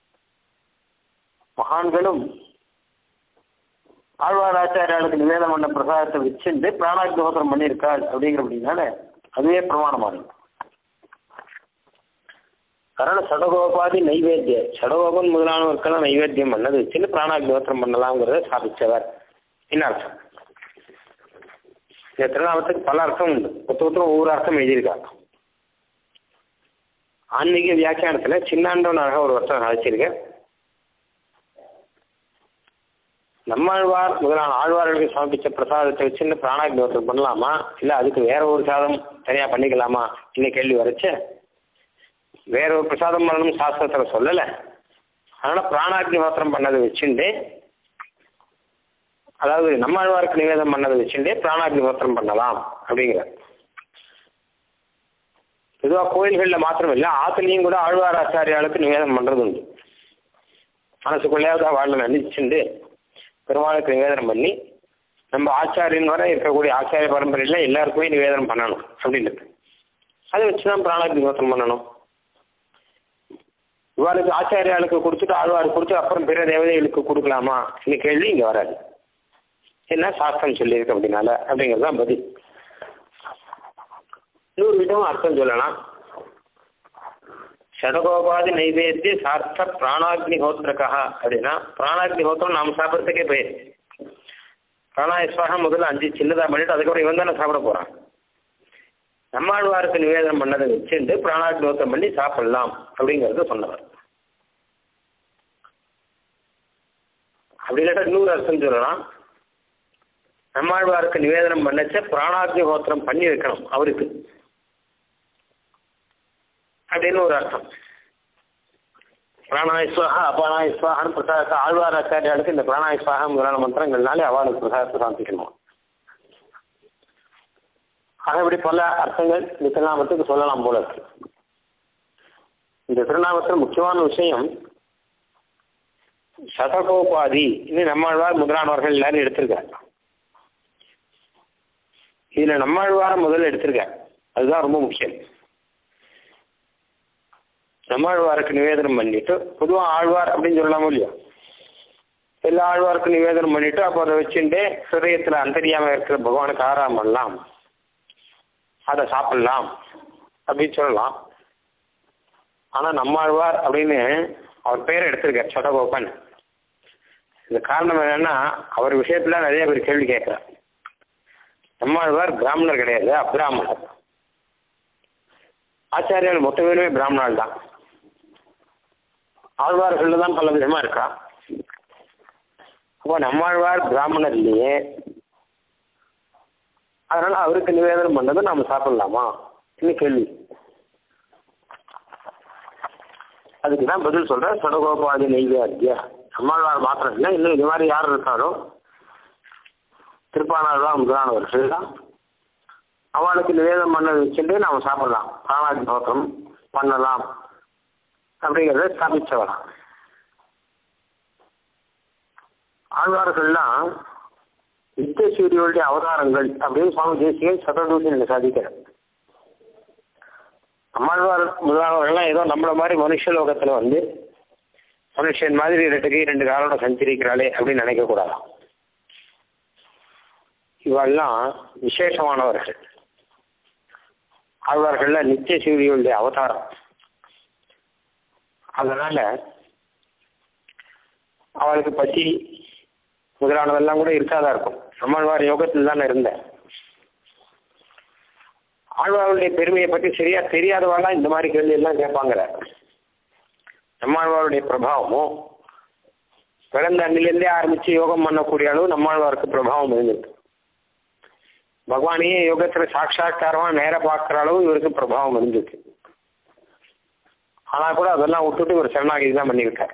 மகான்களும் ஆழ்வார் ஆச்சாரியாளுக்கு நிவேதனம் பண்ண பிரசாதத்தை வச்சுட்டு பிராணாக்னிஹோத்திரம் பண்ணியிருக்காள் அப்படிங்கிற அப்படின்னால அதுவே பிரமாணமானது. அதனால சடகோபாதி நைவேத்திய, சடகோபன் முதலானவருக்கெல்லாம் நைவேத்தியம் பண்ணது வச்சுன்னு பிராணாக்னிஹோத்திரம் பண்ணலாம்ங்கிறத ஸ்தாபித்தவர். என்ன அர்த்தம்? இந்த திருநாமத்துக்கு பல அர்த்தம் உண்டு, ஒருத்தரும் ஒவ்வொரு அர்த்தம் எழுதியிருக்காங்க. ஆன்மீக வியாக்கியானத்தில் சின்னாண்டவனாக ஒரு வருஷம் அழைச்சிருக்க, நம்மாழ்வார் முதலான ஆழ்வார்களுக்கு சமர்ப்பித்த பிரசாதத்தை வச்சுன்னு பிராணாக்னிஹோத்திரம் பண்ணலாமா, இல்லை அதுக்கு வேற ஒரு சாதம் தனியாக பண்ணிக்கலாமா இன்னும் கேள்வி வரைச்ச, வேற ஒரு பிரசாதம் பண்ணணும் சாஸ்திரத்தில் சொல்லலை. அதனால் பிராணாக்னிஹோத்திரம் பண்ணதை வச்சுட்டு, அதாவது நம்மாழ்வாருக்கு நிவேதம் பண்ணதை வச்சுட்டு பிராணாக்னிஹோத்திரம் பண்ணலாம் அப்படிங்கிற. பொதுவாக கோயில்களில் மாத்திரம் இல்லை, ஆற்றுலையும் கூட ஆழ்வார் ஆச்சாரியாளுக்கு நிவேதனம் பண்ணுறது உண்டு. மனசுக்குள்ளேயாவது வாழ்ல நினைச்சுண்டு பெருமாளுக்கு நிவேதனம் பண்ணி நம்ம ஆச்சாரியன் வரை இருக்கக்கூடிய ஆச்சாரிய பரம்பரையில் எல்லாருக்குமே நிவேதனம் பண்ணணும் அப்படின்றது. அதை வச்சு தான் பிராணாக்னிஹோத்திரம் பண்ணணும். இவ்வாறுக்கு ஆச்சாரியாளுக்கு கொடுத்துட்டு ஆழ்வாருக்கு கொடுத்து அப்புறம் பிற தேவதைகளுக்கு கொடுக்கலாமா இந்த கேள்வி இங்கே வராது. என்ன சாஸ்திரம் சொல்லியிருக்கு அப்படின்னால அப்படிங்கிறது தான் பதில். இன்னொரு விதமும் அர்த்தம் சொல்லலாம். ஷடகோபாதி நைவேத்திய சார்த்த பிராணாக்னிஹோத்திரகா அப்படின்னா, பிராணாக்னிஹோத்திரம் நாம் சாப்பிட்றதுக்கே போயிரு. பிராணாயஸ்வாகம் முதல்ல அஞ்சு சின்னதாக பண்ணிட்டு அதுக்கப்புறம் இவன் தானே சாப்பிட போகிறான். நம்மாழ்வாருக்கு நிவேதனம் பண்ணதை வச்சுட்டு பிராணாக்னிஹோத்திரம் பண்ணி சாப்பிடலாம் அப்படிங்கிறத சொன்னவர். அப்படி இல்லாட்டா இன்னொரு அர்த்தம் சொல்லலாம், நம்மாழ்வாருக்கு நிவேதனம் பண்ணச்ச பிராணாக்னிஹோத்திரம் பண்ணி வைக்கணும் அவருக்கு அப்படின்னு ஒரு அர்த்தம். பிராணாயஸ்வாகா அபானாயஸ்வாகான்னு பிரசாதத்தை ஆழ்வார் ஆச்சாரியாளுக்கு இந்த பிராணாயஸ்வாகா முதலான மந்திரங்கள்னாலே அவளுக்கு பிரசாதத்தை சாந்திக்கணும். ஆக இப்படி பல அர்த்தங்கள் இந்த திருநாமத்துக்கு சொல்லலாம் போல இருக்கு. இந்த திருநாமத்தில் முக்கியமான விஷயம் சதகோபாதி, இது நம்மாழ்வார் முதலானவர்கள் எல்லாரும் எடுத்திருக்கார். இதுல நம்மாழ்வார முதல்ல எடுத்திருக்கார், அதுதான் ரொம்ப முக்கியம். நம்மாழ்வாருக்கு நிவேதனம் பண்ணிட்டு பொதுவாக ஆழ்வார் அப்படின்னு சொல்லலாமோ இல்லையா, எல்லா ஆழ்வாருக்கும் நிவேதனம் பண்ணிட்டு அப்போ அதை வச்சுட்டு ஹிருதயத்தில் அந்தரியாமல் இருக்கிற பகவானுக்கு ஆராதனை பண்ணலாம், அதை சாப்பிடலாம் அப்படின்னு சொல்லலாம். ஆனால் நம்மாழ்வார் அப்படின்னு அவர் பேரை எடுத்திருக்கார் சடகோபன். இந்த காரணம் என்னன்னா அவர் விஷயத்துல நிறைய பேர் கேள்வி கேட்கிறார். நம்மாழ்வார் பிராமணர் கிடையாது, அப்ராமணர். ஆச்சாரியால் மொத்த பேருமே பிராமணால் தான். ஆழ்வார்கள் தான் பல விதமா இருக்கா. அப்போ நம்மாழ்வார் பிராமணர் இல்லையே, அதனால அவருக்கு நிவேதனம் பண்ணதை நாம சாப்பிடலாமா இன்னும் கேள்வி. அதுக்கு தான் பதில் சொல்றேன். சடகோபாதி நெய்வேத்தியா நம்மாழ்வார் மாத்திரம் இல்லை, இன்னும் இது மாதிரி யார் இருக்காரோ திருப்பானாழ்வார் முதலானவர்கள் தான் அவளுக்கு நிவேதனம் பண்ண வச்சுட்டு நாம் சாப்பிடலாம், பிராணாதி நோக்கம் பண்ணலாம் அப்படிங்கிறத ஸ்தாபிச்ச வரலாம். ஆழ்வார்கள்லாம் நித்திய சூரியோடைய அவதாரங்கள் அப்படின்னு சுவாமி தேசிகன் சததூஷன் சாதிக்கிறார். நம்மாழ்வார் முதலானவர்கள்லாம் ஏதோ நம்மள மாதிரி மனுஷ லோகத்தில் வந்து மனுஷன் மாதிரி ரெண்டு கை ரெண்டு காலோட சஞ்சரிக்கிறாளே அப்படின்னு நினைக்கக்கூடாதான். இவெல்லாம் விசேஷமானவர்கள். ஆழ்வார்கள்ல நித்திய சூரியோடைய அவதாரம். அதனால அவளுக்கு பசி முதலானதெல்லாம் கூட இருக்காதான் இருக்கும். நம்மாழ்வார் யோகத்தில் தானே இருந்த. ஆழ்வாருடைய பெருமையை பற்றி சரியா தெரியாதவாலாம் இந்த மாதிரி கேள்வி எல்லாம் கேட்பாங்கிற. நம்மாழ்வாருடைய பிரபாவமும் பிறந்த அண்ணிலேருந்தே ஆரம்பிச்சு யோகம் பண்ணக்கூடிய அளவு நம்மாழ்வாருக்கு பிரபாவம் இருந்திருக்கு. பகவானையே யோகத்துல சாட்சா்காரமா நேர பார்க்குற அளவு இவருக்கு பிரபாவம் இருந்திருக்கு. ஆனா கூட அதெல்லாம் விட்டுட்டு ஒரு சரணாகதி தான் பண்ணியிருக்காரு.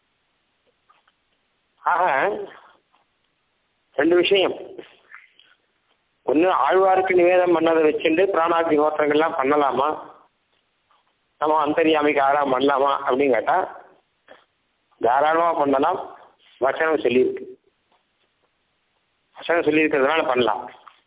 ஆக ரெண்டு விஷயம். ஒன்று, ஆழ்வாருக்கு நிவேதம் பண்ணதை வச்சுட்டு பிராணாதி ஹோத்திரங்கள்லாம் பண்ணலாமா, நம்ம அந்தரியாமிக்கு ஆறாம் பண்ணலாமா அப்படின்னு கேட்டா தாராளமாக பண்ணலாம். வசனம் சொல்லியிருக்கு. வசனம் சொல்லியிருக்கிறதுனால பண்ணலாம்.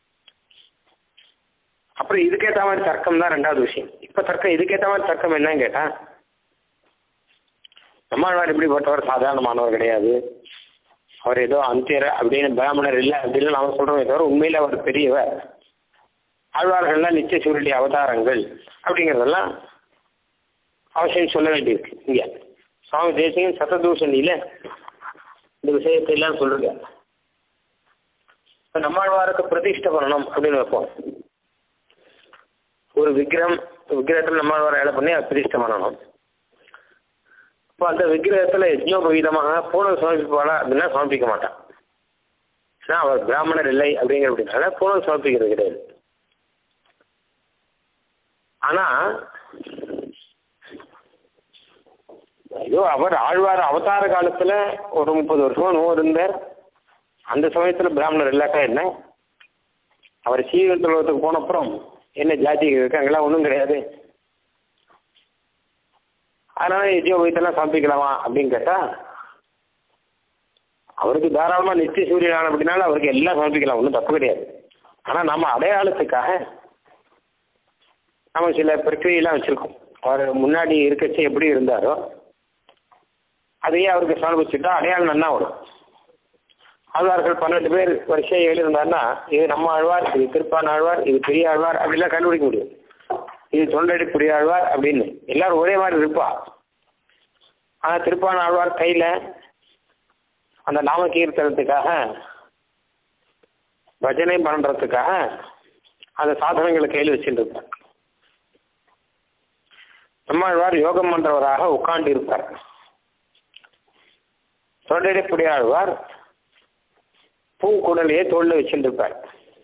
அப்புறம் இதுக்கேற்ற மாதிரி தர்க்கம் தான் ரெண்டாவது விஷயம். இப்போ தர்க்கம் இதுக்கேற்ற மாதிரி தர்க்கம் என்னன்னு கேட்டா, நம்மாழ்வார் இப்படிப்பட்டவர் சாதாரணமானவர் கிடையாது, அவர் ஏதோ அந்தியர் அப்படின்னு பிராமணர் இல்லை அப்படின்னு நாம சொல்றோமே தவிர உண்மையில அவர் பெரியவர். ஆழ்வார்கள்லாம் நித்திய சூரிய அவதாரங்கள் அப்படிங்கிறதெல்லாம் அவசியம் சொல்ல வேண்டியிருக்கு. இங்க சுவாமி தேசிகன் சததூஷணியில இந்த விஷயத்தை எல்லாம் சொல்லுங்க. இப்போ நம்மாழ்வாருக்கு பிரதிஷ்டை பண்ணணும் அப்படின்னு வைப்போம். ஒரு விக்கிரம் விக்கிரகத்தில் நம்மாழ்வாரை வேலை பண்ணி அதை பிரதிஷ்டை பண்ணணும். இப்போ அந்த விக்கிரகத்தில் யஜ்னோபவீதமாக பூணல் சமர்ப்பிப்பாளா அப்படின்னா சமர்ப்பிக்க மாட்டான். ஏன்னா அவர் பிராமணர் இல்லை அப்படிங்கிற அப்படின்னால பூணல் சமர்ப்பிக்கிறது கிடையாது. ஆனா ஐயோ அவர் ஆழ்வார் அவதார காலத்துல ஒரு முப்பது வருஷமா நோய் இருந்தார். அந்த சமயத்துல பிராமணர் இல்லாக்கா என்ன, அவர் சீர்திருத்தத்துக்கு போன அப்புறம் என்ன ஜாதி இருக்காங்களா ஒன்றும் கிடையாது. அதனால யஜ்னோபவீதெல்லாம் சமர்ப்பிக்கலாமா அப்படின்னு கேட்டா அவருக்கு தாராளமா நித்திய சூரியன் அப்படின்னால அவருக்கு எல்லாம் சமர்ப்பிக்கலாம், ஒன்றும் தப்பு கிடையாது. ஆனா நம்ம அடையாளத்துக்காக நம்ம சில பிரக்கிரியெல்லாம் வச்சிருக்கோம். அவர் முன்னாடி இருக்கச்சு எப்படி இருந்தாரோ அதையே அவருக்கு சமர்ப்பிச்சுட்டா அடையாளம் நல்லா வரும். ஆழ்வார்கள் பன்னெண்டு பேர் வரிசையை எழுதியிருந்தாருன்னா இது நம்ம ஆழ்வார், இது திருப்பான் ஆழ்வார், இது பெரிய ஆழ்வார் அப்படிலாம் கண்டுபிடிக்க முடியும். இது தொண்டடி பெரிய ஆழ்வார் அப்படின்னு எல்லாரும் ஒரே மாதிரி இருப்பா. ஆனா திருப்பான் ஆழ்வார் கையில அந்த நாம கீர்த்தனத்துக்காக பஜனை பண்றதுக்காக அந்த சாதனங்களை கையில் வச்சுட்டு இருப்பார். நம்மாழ்வார் யோகம் பண்றவராக உட்கார்ந்து இருப்பார். தொண்டடி ஆழ்வார் பூக்குடலையே தோல்ல வச்சுட்டு இருப்பார்.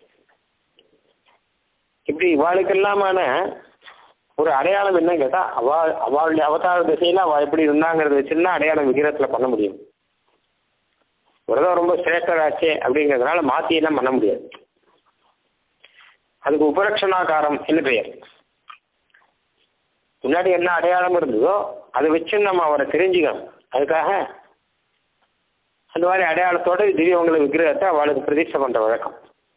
இப்படி இவாளுக்கெல்லாமான ஒரு அடையாளம் என்ன கேட்டா அவா அவளுடைய அவதார திசையில அவள் எப்படி இருந்தாங்கிறத வச்சுன்னா அடையாளம் விகிதத்துல பண்ண முடியும். ஒருதான் ரொம்ப சிரேஷ்டராச்சே அப்படிங்கிறதுனால மாத்தியெல்லாம் பண்ண முடியாது. அதுக்கு உபலட்சணாகாரம் என்ன பெயர். முன்னாடி என்ன அடையாளம் இருந்ததோ அதை வச்சு நம்ம அவரை தெரிஞ்சுக்கணும். அதுக்காக அந்த மாதிரி அடையாளத்தோட திவ்யவங்களை விக்கிரகத்தை அவளுக்கு பிரதிஷ்டை பண்ற வழக்கம்.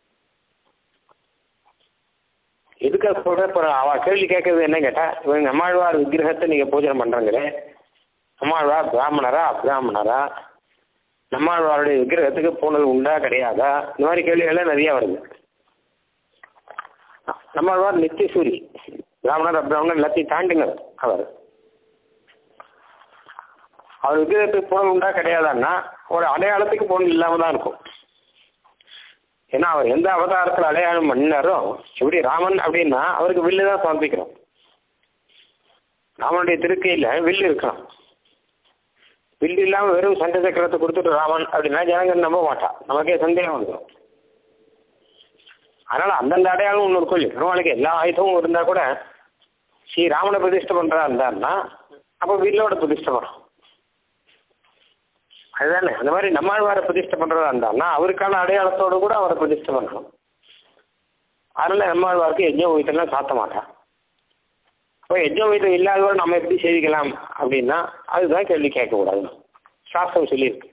எதுக்காக சொல்ற இப்போ அவ கேள்வி கேட்கறது என்ன கேட்டா, இவங்க நம்மாழ்வார் விக்கிரகத்தை நீங்க பூஜனை பண்றீங்களே, நம்மாழ்வார் பிராமணரா அப்ராமணரா நம்மளுடைய விக்கிரகத்துக்கு போனது உண்டா கிடையாதா, இந்த மாதிரி கேள்விகள்லாம் நிறைய வருது. நம்மளுவார் நித்திய சூரி, பிராமணர் அப்ராமணர் எல்லாத்தையும் தாண்டினர். அவர் அவர் விக்கிரகத்துக்கு போனது உண்டா கிடையாதான்னா ஒரு அடையாளத்துக்கு போனது இல்லாம தான் இருக்கும். ஏன்னா அவர் எந்த அவதாரத்தில் அடையாளம் பண்ணினாரோ, எப்படி ராமன் அப்படின்னா அவருக்கு வில்லு தான் சமர்ப்பிக்கிறோம். ராமனுடைய திருக்கையில் வில்லு இருக்கலாம். வில்லு இல்லாமல் வெறும் சண்டை சக்கரத்தை கொடுத்துட்டு ராமன் அப்படின்னா ஜனங்கள் நம்ப மாட்டான், நமக்கே சந்தேகம் வந்துடும். அதனால அந்தந்த அடையாளம் ஒன்று இருக்கும். பெருமாளுக்கு எல்லா ஆயுதமும் இருந்தால் கூட ஸ்ரீ ராமனை பிரதிஷ்டை பண்ணுறதா இருந்தாருன்னா அப்போ வில்லோட பிரதிஷ்டை பண்ணுறோம். அதுதானே. அந்த மாதிரி நம்மாழ்வாரை பிரதிஷ்டை பண்ணுறதா இருந்தாருன்னா அவருக்கான அடையாளத்தோடு கூட அவரை பிரதிஷ்டை பண்ணணும். அதனால நம்மாழ்வாருக்கு யஜ்ஞோபவீதம்லாம் சாத்த மாட்டான். இப்போ யஜ்ஞோபவீதம் இல்லாதவரை நம்ம எப்படி சேவிக்கலாம் அப்படின்னா அதுதான் கேள்வி கேட்கக்கூடாது, சாஸ்திரம் சொல்லியிருக்கு.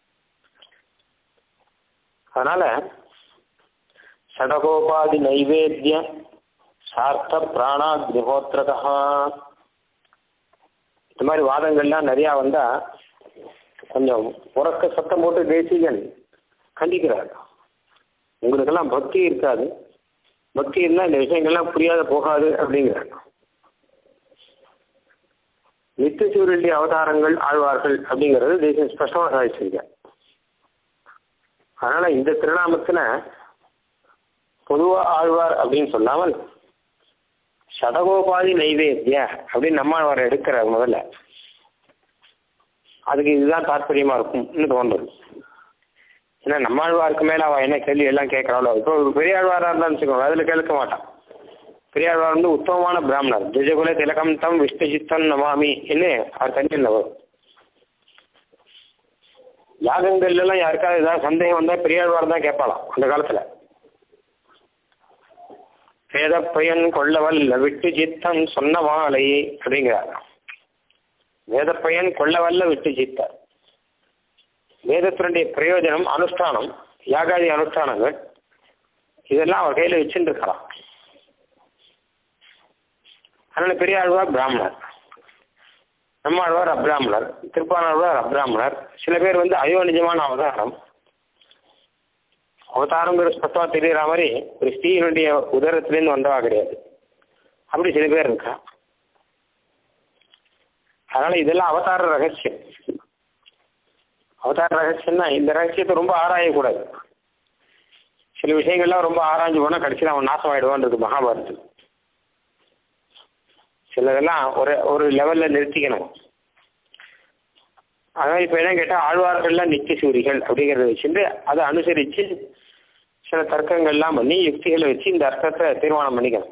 அதனால சடகோபாதி நைவேத்திய சார்த்த பிராணாக்னிஹோத்திரகா இந்த மாதிரி வாதங்கள்லாம் நிறையா வந்தால் கொஞ்சம் உறக்க சத்தம் போட்டு தேசிகன் கண்டிக்கிறார். உங்களுக்கெல்லாம் பக்தி இருக்காது, பக்தி இருந்தால் இந்த விஷயங்கள்லாம் புரியாத போகாது அப்படிங்கிறார். நித்திய சூரியனுடைய அவதாரங்கள் ஆழ்வார்கள் அப்படிங்கிறது தேசியம் ஸ்பஷ்டமாக சாதிச்சிருக்கார். அதனால இந்த திருநாமத்தில் பொதுவாக ஆழ்வார் அப்படின்னு சொல்லாமல் சடகோபாதி நைவேத்திய அப்படின்னு நம்மாழ்வார் எடுக்கிறார் முதல்ல. அதுக்கு இதுதான் தாற்பயமா இருக்கும்னு தோன்றுது. ஏன்னா நம்மாழ்வாருக்கு மேலே அவள் என்ன கேள்வி எல்லாம் கேட்கறாளோ. இப்போ ஒரு பெரியாழ்வாராக இருந்தான்னு வச்சுக்கோங்க, அதில் கேட்க மாட்டான். பெரியாழ்வார் வந்து உத்தமமான பிராமணர், திஜகுல திலகம் தம் விஷ்ணுசித்தம் நமாமி என்ன அவர் தனியில் வரும். யாகங்கள்லாம் யாருக்காவது ஏதாவது சந்தேகம் வந்தால் பெரியாழ்வார் தான் கேட்பாளாம் அந்த காலத்தில். வேத பயன் கொள்ளவல் விட்டு சித்தம் சொன்ன மாலை அப்படிங்கிறார். வேத பயன் கொள்ளவல்ல விட்டு சித்தார். வேதத்தினுடைய பிரயோஜனம் அனுஷ்டானம், யாகாதி அனுஷ்டானங்கள் இதெல்லாம் அவர் கையில் வச்சுட்டு இருக்கலாம். அதனால பெரியாழ்வார் பிராமணர், நம்மாழ்வார் அப்ராமணர், திருப்பானாழ்வார் அப்ராமணர். சில பேர் வந்து அயோனிஜமான அவதாரம், அவதாரங்கிற ஸ்பஷ்டமாக தெரிகிற மாதிரி ஒரு ஸ்ரீனுடைய உதரத்திலேருந்து வந்தவா கிடையாது, அப்படி சில பேர் இருக்கா. அதனால இதெல்லாம் அவதார ரகசியம். அவதார ரகசியம்னா இந்த ரகசியத்தை ரொம்ப ஆராயக்கூடாது. சில விஷயங்கள்லாம் ரொம்ப ஆராய்ஞ்சு போனால் கடைசியில் அவன் நாசம் ஆகிடுவான்றது மகாபாரதம். சிலதெல்லாம் ஒரு ஒரு லெவலில் நிறுத்திக்கணும். அதனால் இப்போ என்ன கேட்டால் ஆழ்வார்கள்லாம் நித்திய சூரிகள் அப்படிங்கிறத வச்சுட்டு அதை அனுசரித்து சில தர்க்கங்கள்லாம் பண்ணி யுக்திகளை வச்சு இந்த அர்த்தத்தை தீர்மானம் பண்ணிக்கணும்.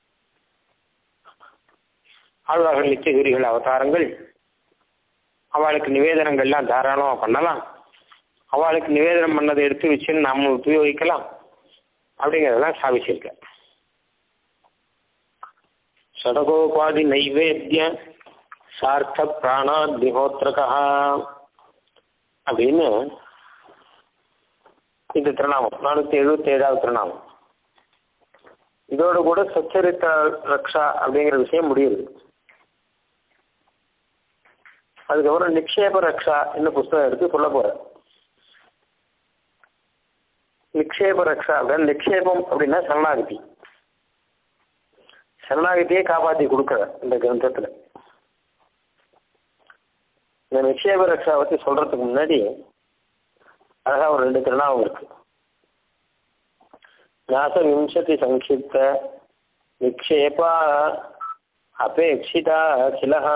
ஆழ்வார்கள் நித்திய சூரிகள் அவதாரங்கள், அவளுக்கு நிவேதனங்கள்லாம் தாராளமாக பண்ணலாம், அவளுக்கு நிவேதனம் பண்ணதை எடுத்து வச்சுன்னு நாம் உபயோகிக்கலாம் அப்படிங்கிறதெல்லாம் சாதிச்சிருக்க. சடகோபாதி நைவேத்திய சார்த்த பிராணாக்னிஹோத்திரகா அப்படின்னு இந்த திருநாமம் நானூற்றி எழுபத்தி ஏழாவது திருநாமம். இதோடு கூட சச்சரித்த ரக்ஷா அப்படிங்கிற விஷயம் முடியுது. அதுக்கப்புறம் நிக்ஷேப ரக்ஷா என்ன புஸ்தகம் எடுத்து சொல்ல போறேன். நிக்ஷேப ரக்ஷா அப்படின்னு, நிக்ஷேபம் அப்படின்னா சரணாகதி, சரணாகதியே காப்பாற்றி கொடுக்குற இந்த கிரந்தத்தில். இந்த நிக்ஷேப ரக்ஷா பற்றி சொல்றதுக்கு முன்னாடி அழகா ஒரு ரெண்டு திருநாமம் இருக்கு. ஞாச விம்சதி சங்கிப்த நிக்ஷேபா அபேட்சிதா சிலஹ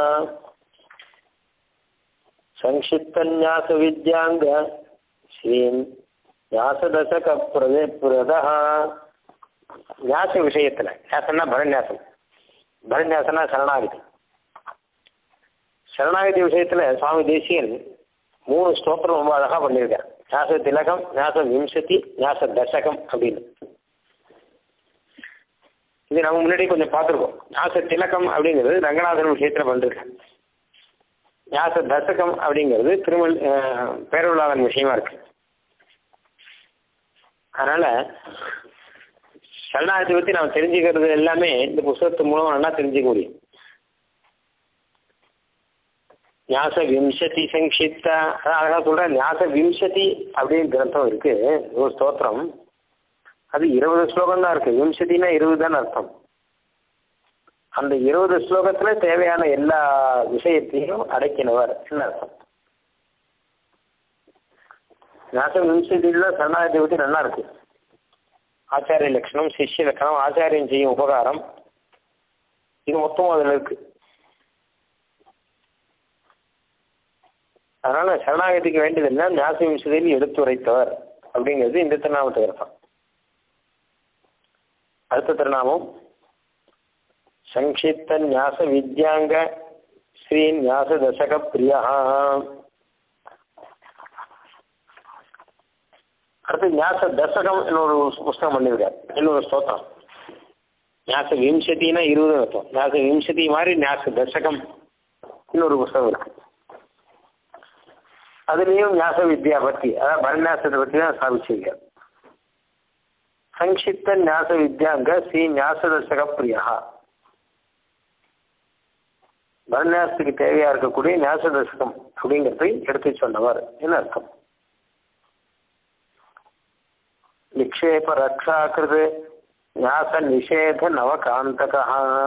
சங்கிப்தன்யாச வித்யாங்க ஸ்ரீம் ஞாசதசக பிரதே பிரதா. ஞாச விஷயத்தில் ஞாசம்னா பரநியாசம், பரநியாசம்னா சரணாகதி. சரணாகதி விஷயத்தில் சுவாமி தேசியன் மூணு ஸ்தோத்திரம் ரொம்ப அழகாக பண்ணியிருக்கார். ஞாச திலகம், ஞாச விம்சதி, ஞாச தசகம் அப்படின்னு. இது நம்ம முன்னாடி கொஞ்சம் பார்த்துருக்கோம். ஞாச திலகம் அப்படிங்கிறது ரங்கநாதன் விஷயத்தில் பண்ணிருக்கேன். ஞாச தசகம் அப்படிங்கிறது திருமல் பேரவிழாவின் விஷயமா இருக்கு. அதனால சரணாகதி பற்றி நாம் தெரிஞ்சுக்கிறது எல்லாமே இந்த புத்தகத்து மூலம் நல்லா தெரிஞ்சுக்க முடியும். ஞாச விம்சதி சங்கிப்த, அழகா சொல்ற ஞாச விம்சதி அப்படின்னு கிரந்தம் இருக்கு, ஒரு ஸ்தோத்திரம். அது இருபது ஸ்லோகம் தான் இருக்கு. விம்சதினா இருபது தான் அர்த்தம். அந்த இருபது ஸ்லோகத்துல தேவையான எல்லா விஷயத்தையும் அடக்கினவர் என்ன அர்த்தம். ஞாச விம்சதியில சரணாகதி பற்றி நல்லா இருக்கு. ஆச்சாரிய லட்சணம், சிஷ்ய லட்சணம், ஆச்சாரியம் செய்யும் உபகாரம், இது மொத்தமும் அதில் இருக்கு. அதனால சரணாகதிக்கு வேண்டியதில்லை, ஞாச விம்சதியில் எடுத்துரைத்தவர் அப்படிங்கிறது இந்த திருநாமத்துக்கு அர்த்தம். அடுத்த திருநாமம் சங்கிப்த ஞாச வித்யாங்க ஸ்ரீ ஞாச தசக பிரியா. அடுத்து ஞாச தசகம் இன்னொரு புஸ்தகம் பண்ணியிருக்கார், இன்னொரு ஸ்தோத்திரம். ஞாச விம்சத்தினா இருபது அர்த்தம். ஞாச விம்சதி மாதிரி ஞாச தசகம் இன்னொரு புஸ்தகம் இருக்கு. அதுலேயும் ஞாச வித்யா பற்றி, அதாவது பரநியாசத்தை பற்றி தான் ஸ்தாபிச்சிருக்கார். சங்கிப்த ஞாச வித்யாங்க ஸ்ரீ ஞாச தசக பிரியா. பரநியாசத்துக்கு தேவையா இருக்கக்கூடிய ஞாச தசகம் அப்படிங்கிறதை எடுத்து சொன்னவர் என்ன அர்த்தம். நிக்ஷேப ரக்ஷாக்கிருது ஞாச நிஷேத நவகாந்தகா.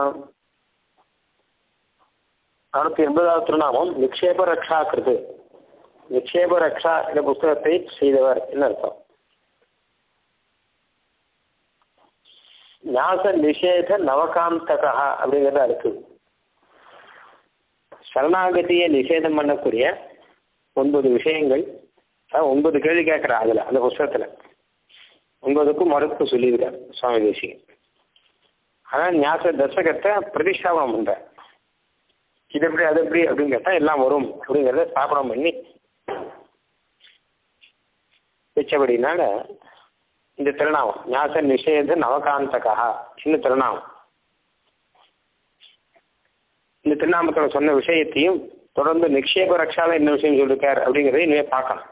நானூத்தி எண்பதாவது திருநாமம் நிக்ஷேப ரக்ஷாக்கிருது. நிக்ஷேப ரக்ஷா என்ற புஸ்தகத்தை செய்தவர் என்ன அர்த்தம். ஞாச நிஷேத நவகாந்தகா அப்படிங்கிறதா இருக்கு. சரணாகதியை நிஷேதம் பண்ணக்கூடிய ஒன்பது விஷயங்கள், ஒன்பது கேள்வி கேட்குறா அதுல, அந்த புஸ்தகத்துல ஒன்பதுக்கும் மறுப்பு சொல்லியிருக்காரு சுவாமி தேசிகன். ஆனால் ஞாச தசகத்தை பிரதிஷ்டாபனம் பண்ற, இது எப்படி அது எப்படி அப்படின்னு கேட்டா எல்லாம் வரும் அப்படிங்கிறத ஸ்தாபனம் பண்ணி வச்சபடினால இந்த திருநாமம் ஞாச நிஷேத நவகாந்தகா சின்ன திருநாமம். இந்த திருநாமத்தில் சொன்ன விஷயத்தையும் தொடர்ந்து நிக்ஷேப ரக்ஷால என்ன விஷயம் சொல்லிருக்கார் அப்படிங்கிறத இனிமே பார்க்கணும்.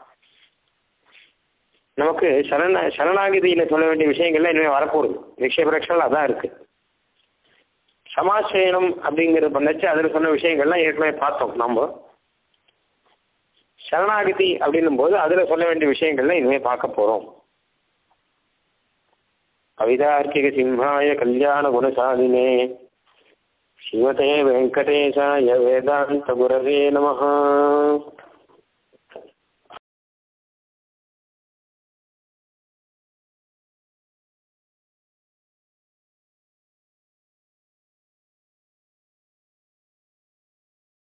நமக்கு சரண சரணாகதியில சொல்ல வேண்டிய விஷயங்கள்லாம் இனிமே வரப்போகுது. நிக்ஷேப ரக்ஷால அதான் இருக்கு. சமாசயனம் அப்படிங்கிறது பண்ணச்சு அதில் சொன்ன விஷயங்கள்லாம் ஏற்கனவே பார்த்தோம். நம்ம சரணாகதி அப்படின்னும் போது அதில் சொல்ல வேண்டிய விஷயங்கள்லாம் இனிமே பார்க்க போறோம். கவிதார்க்கிக சிம்ஹாய கல்யாண குணசாலினே ஸ்ரீமதே வெங்கடேசாய வேதாந்த குரவே நமஹ.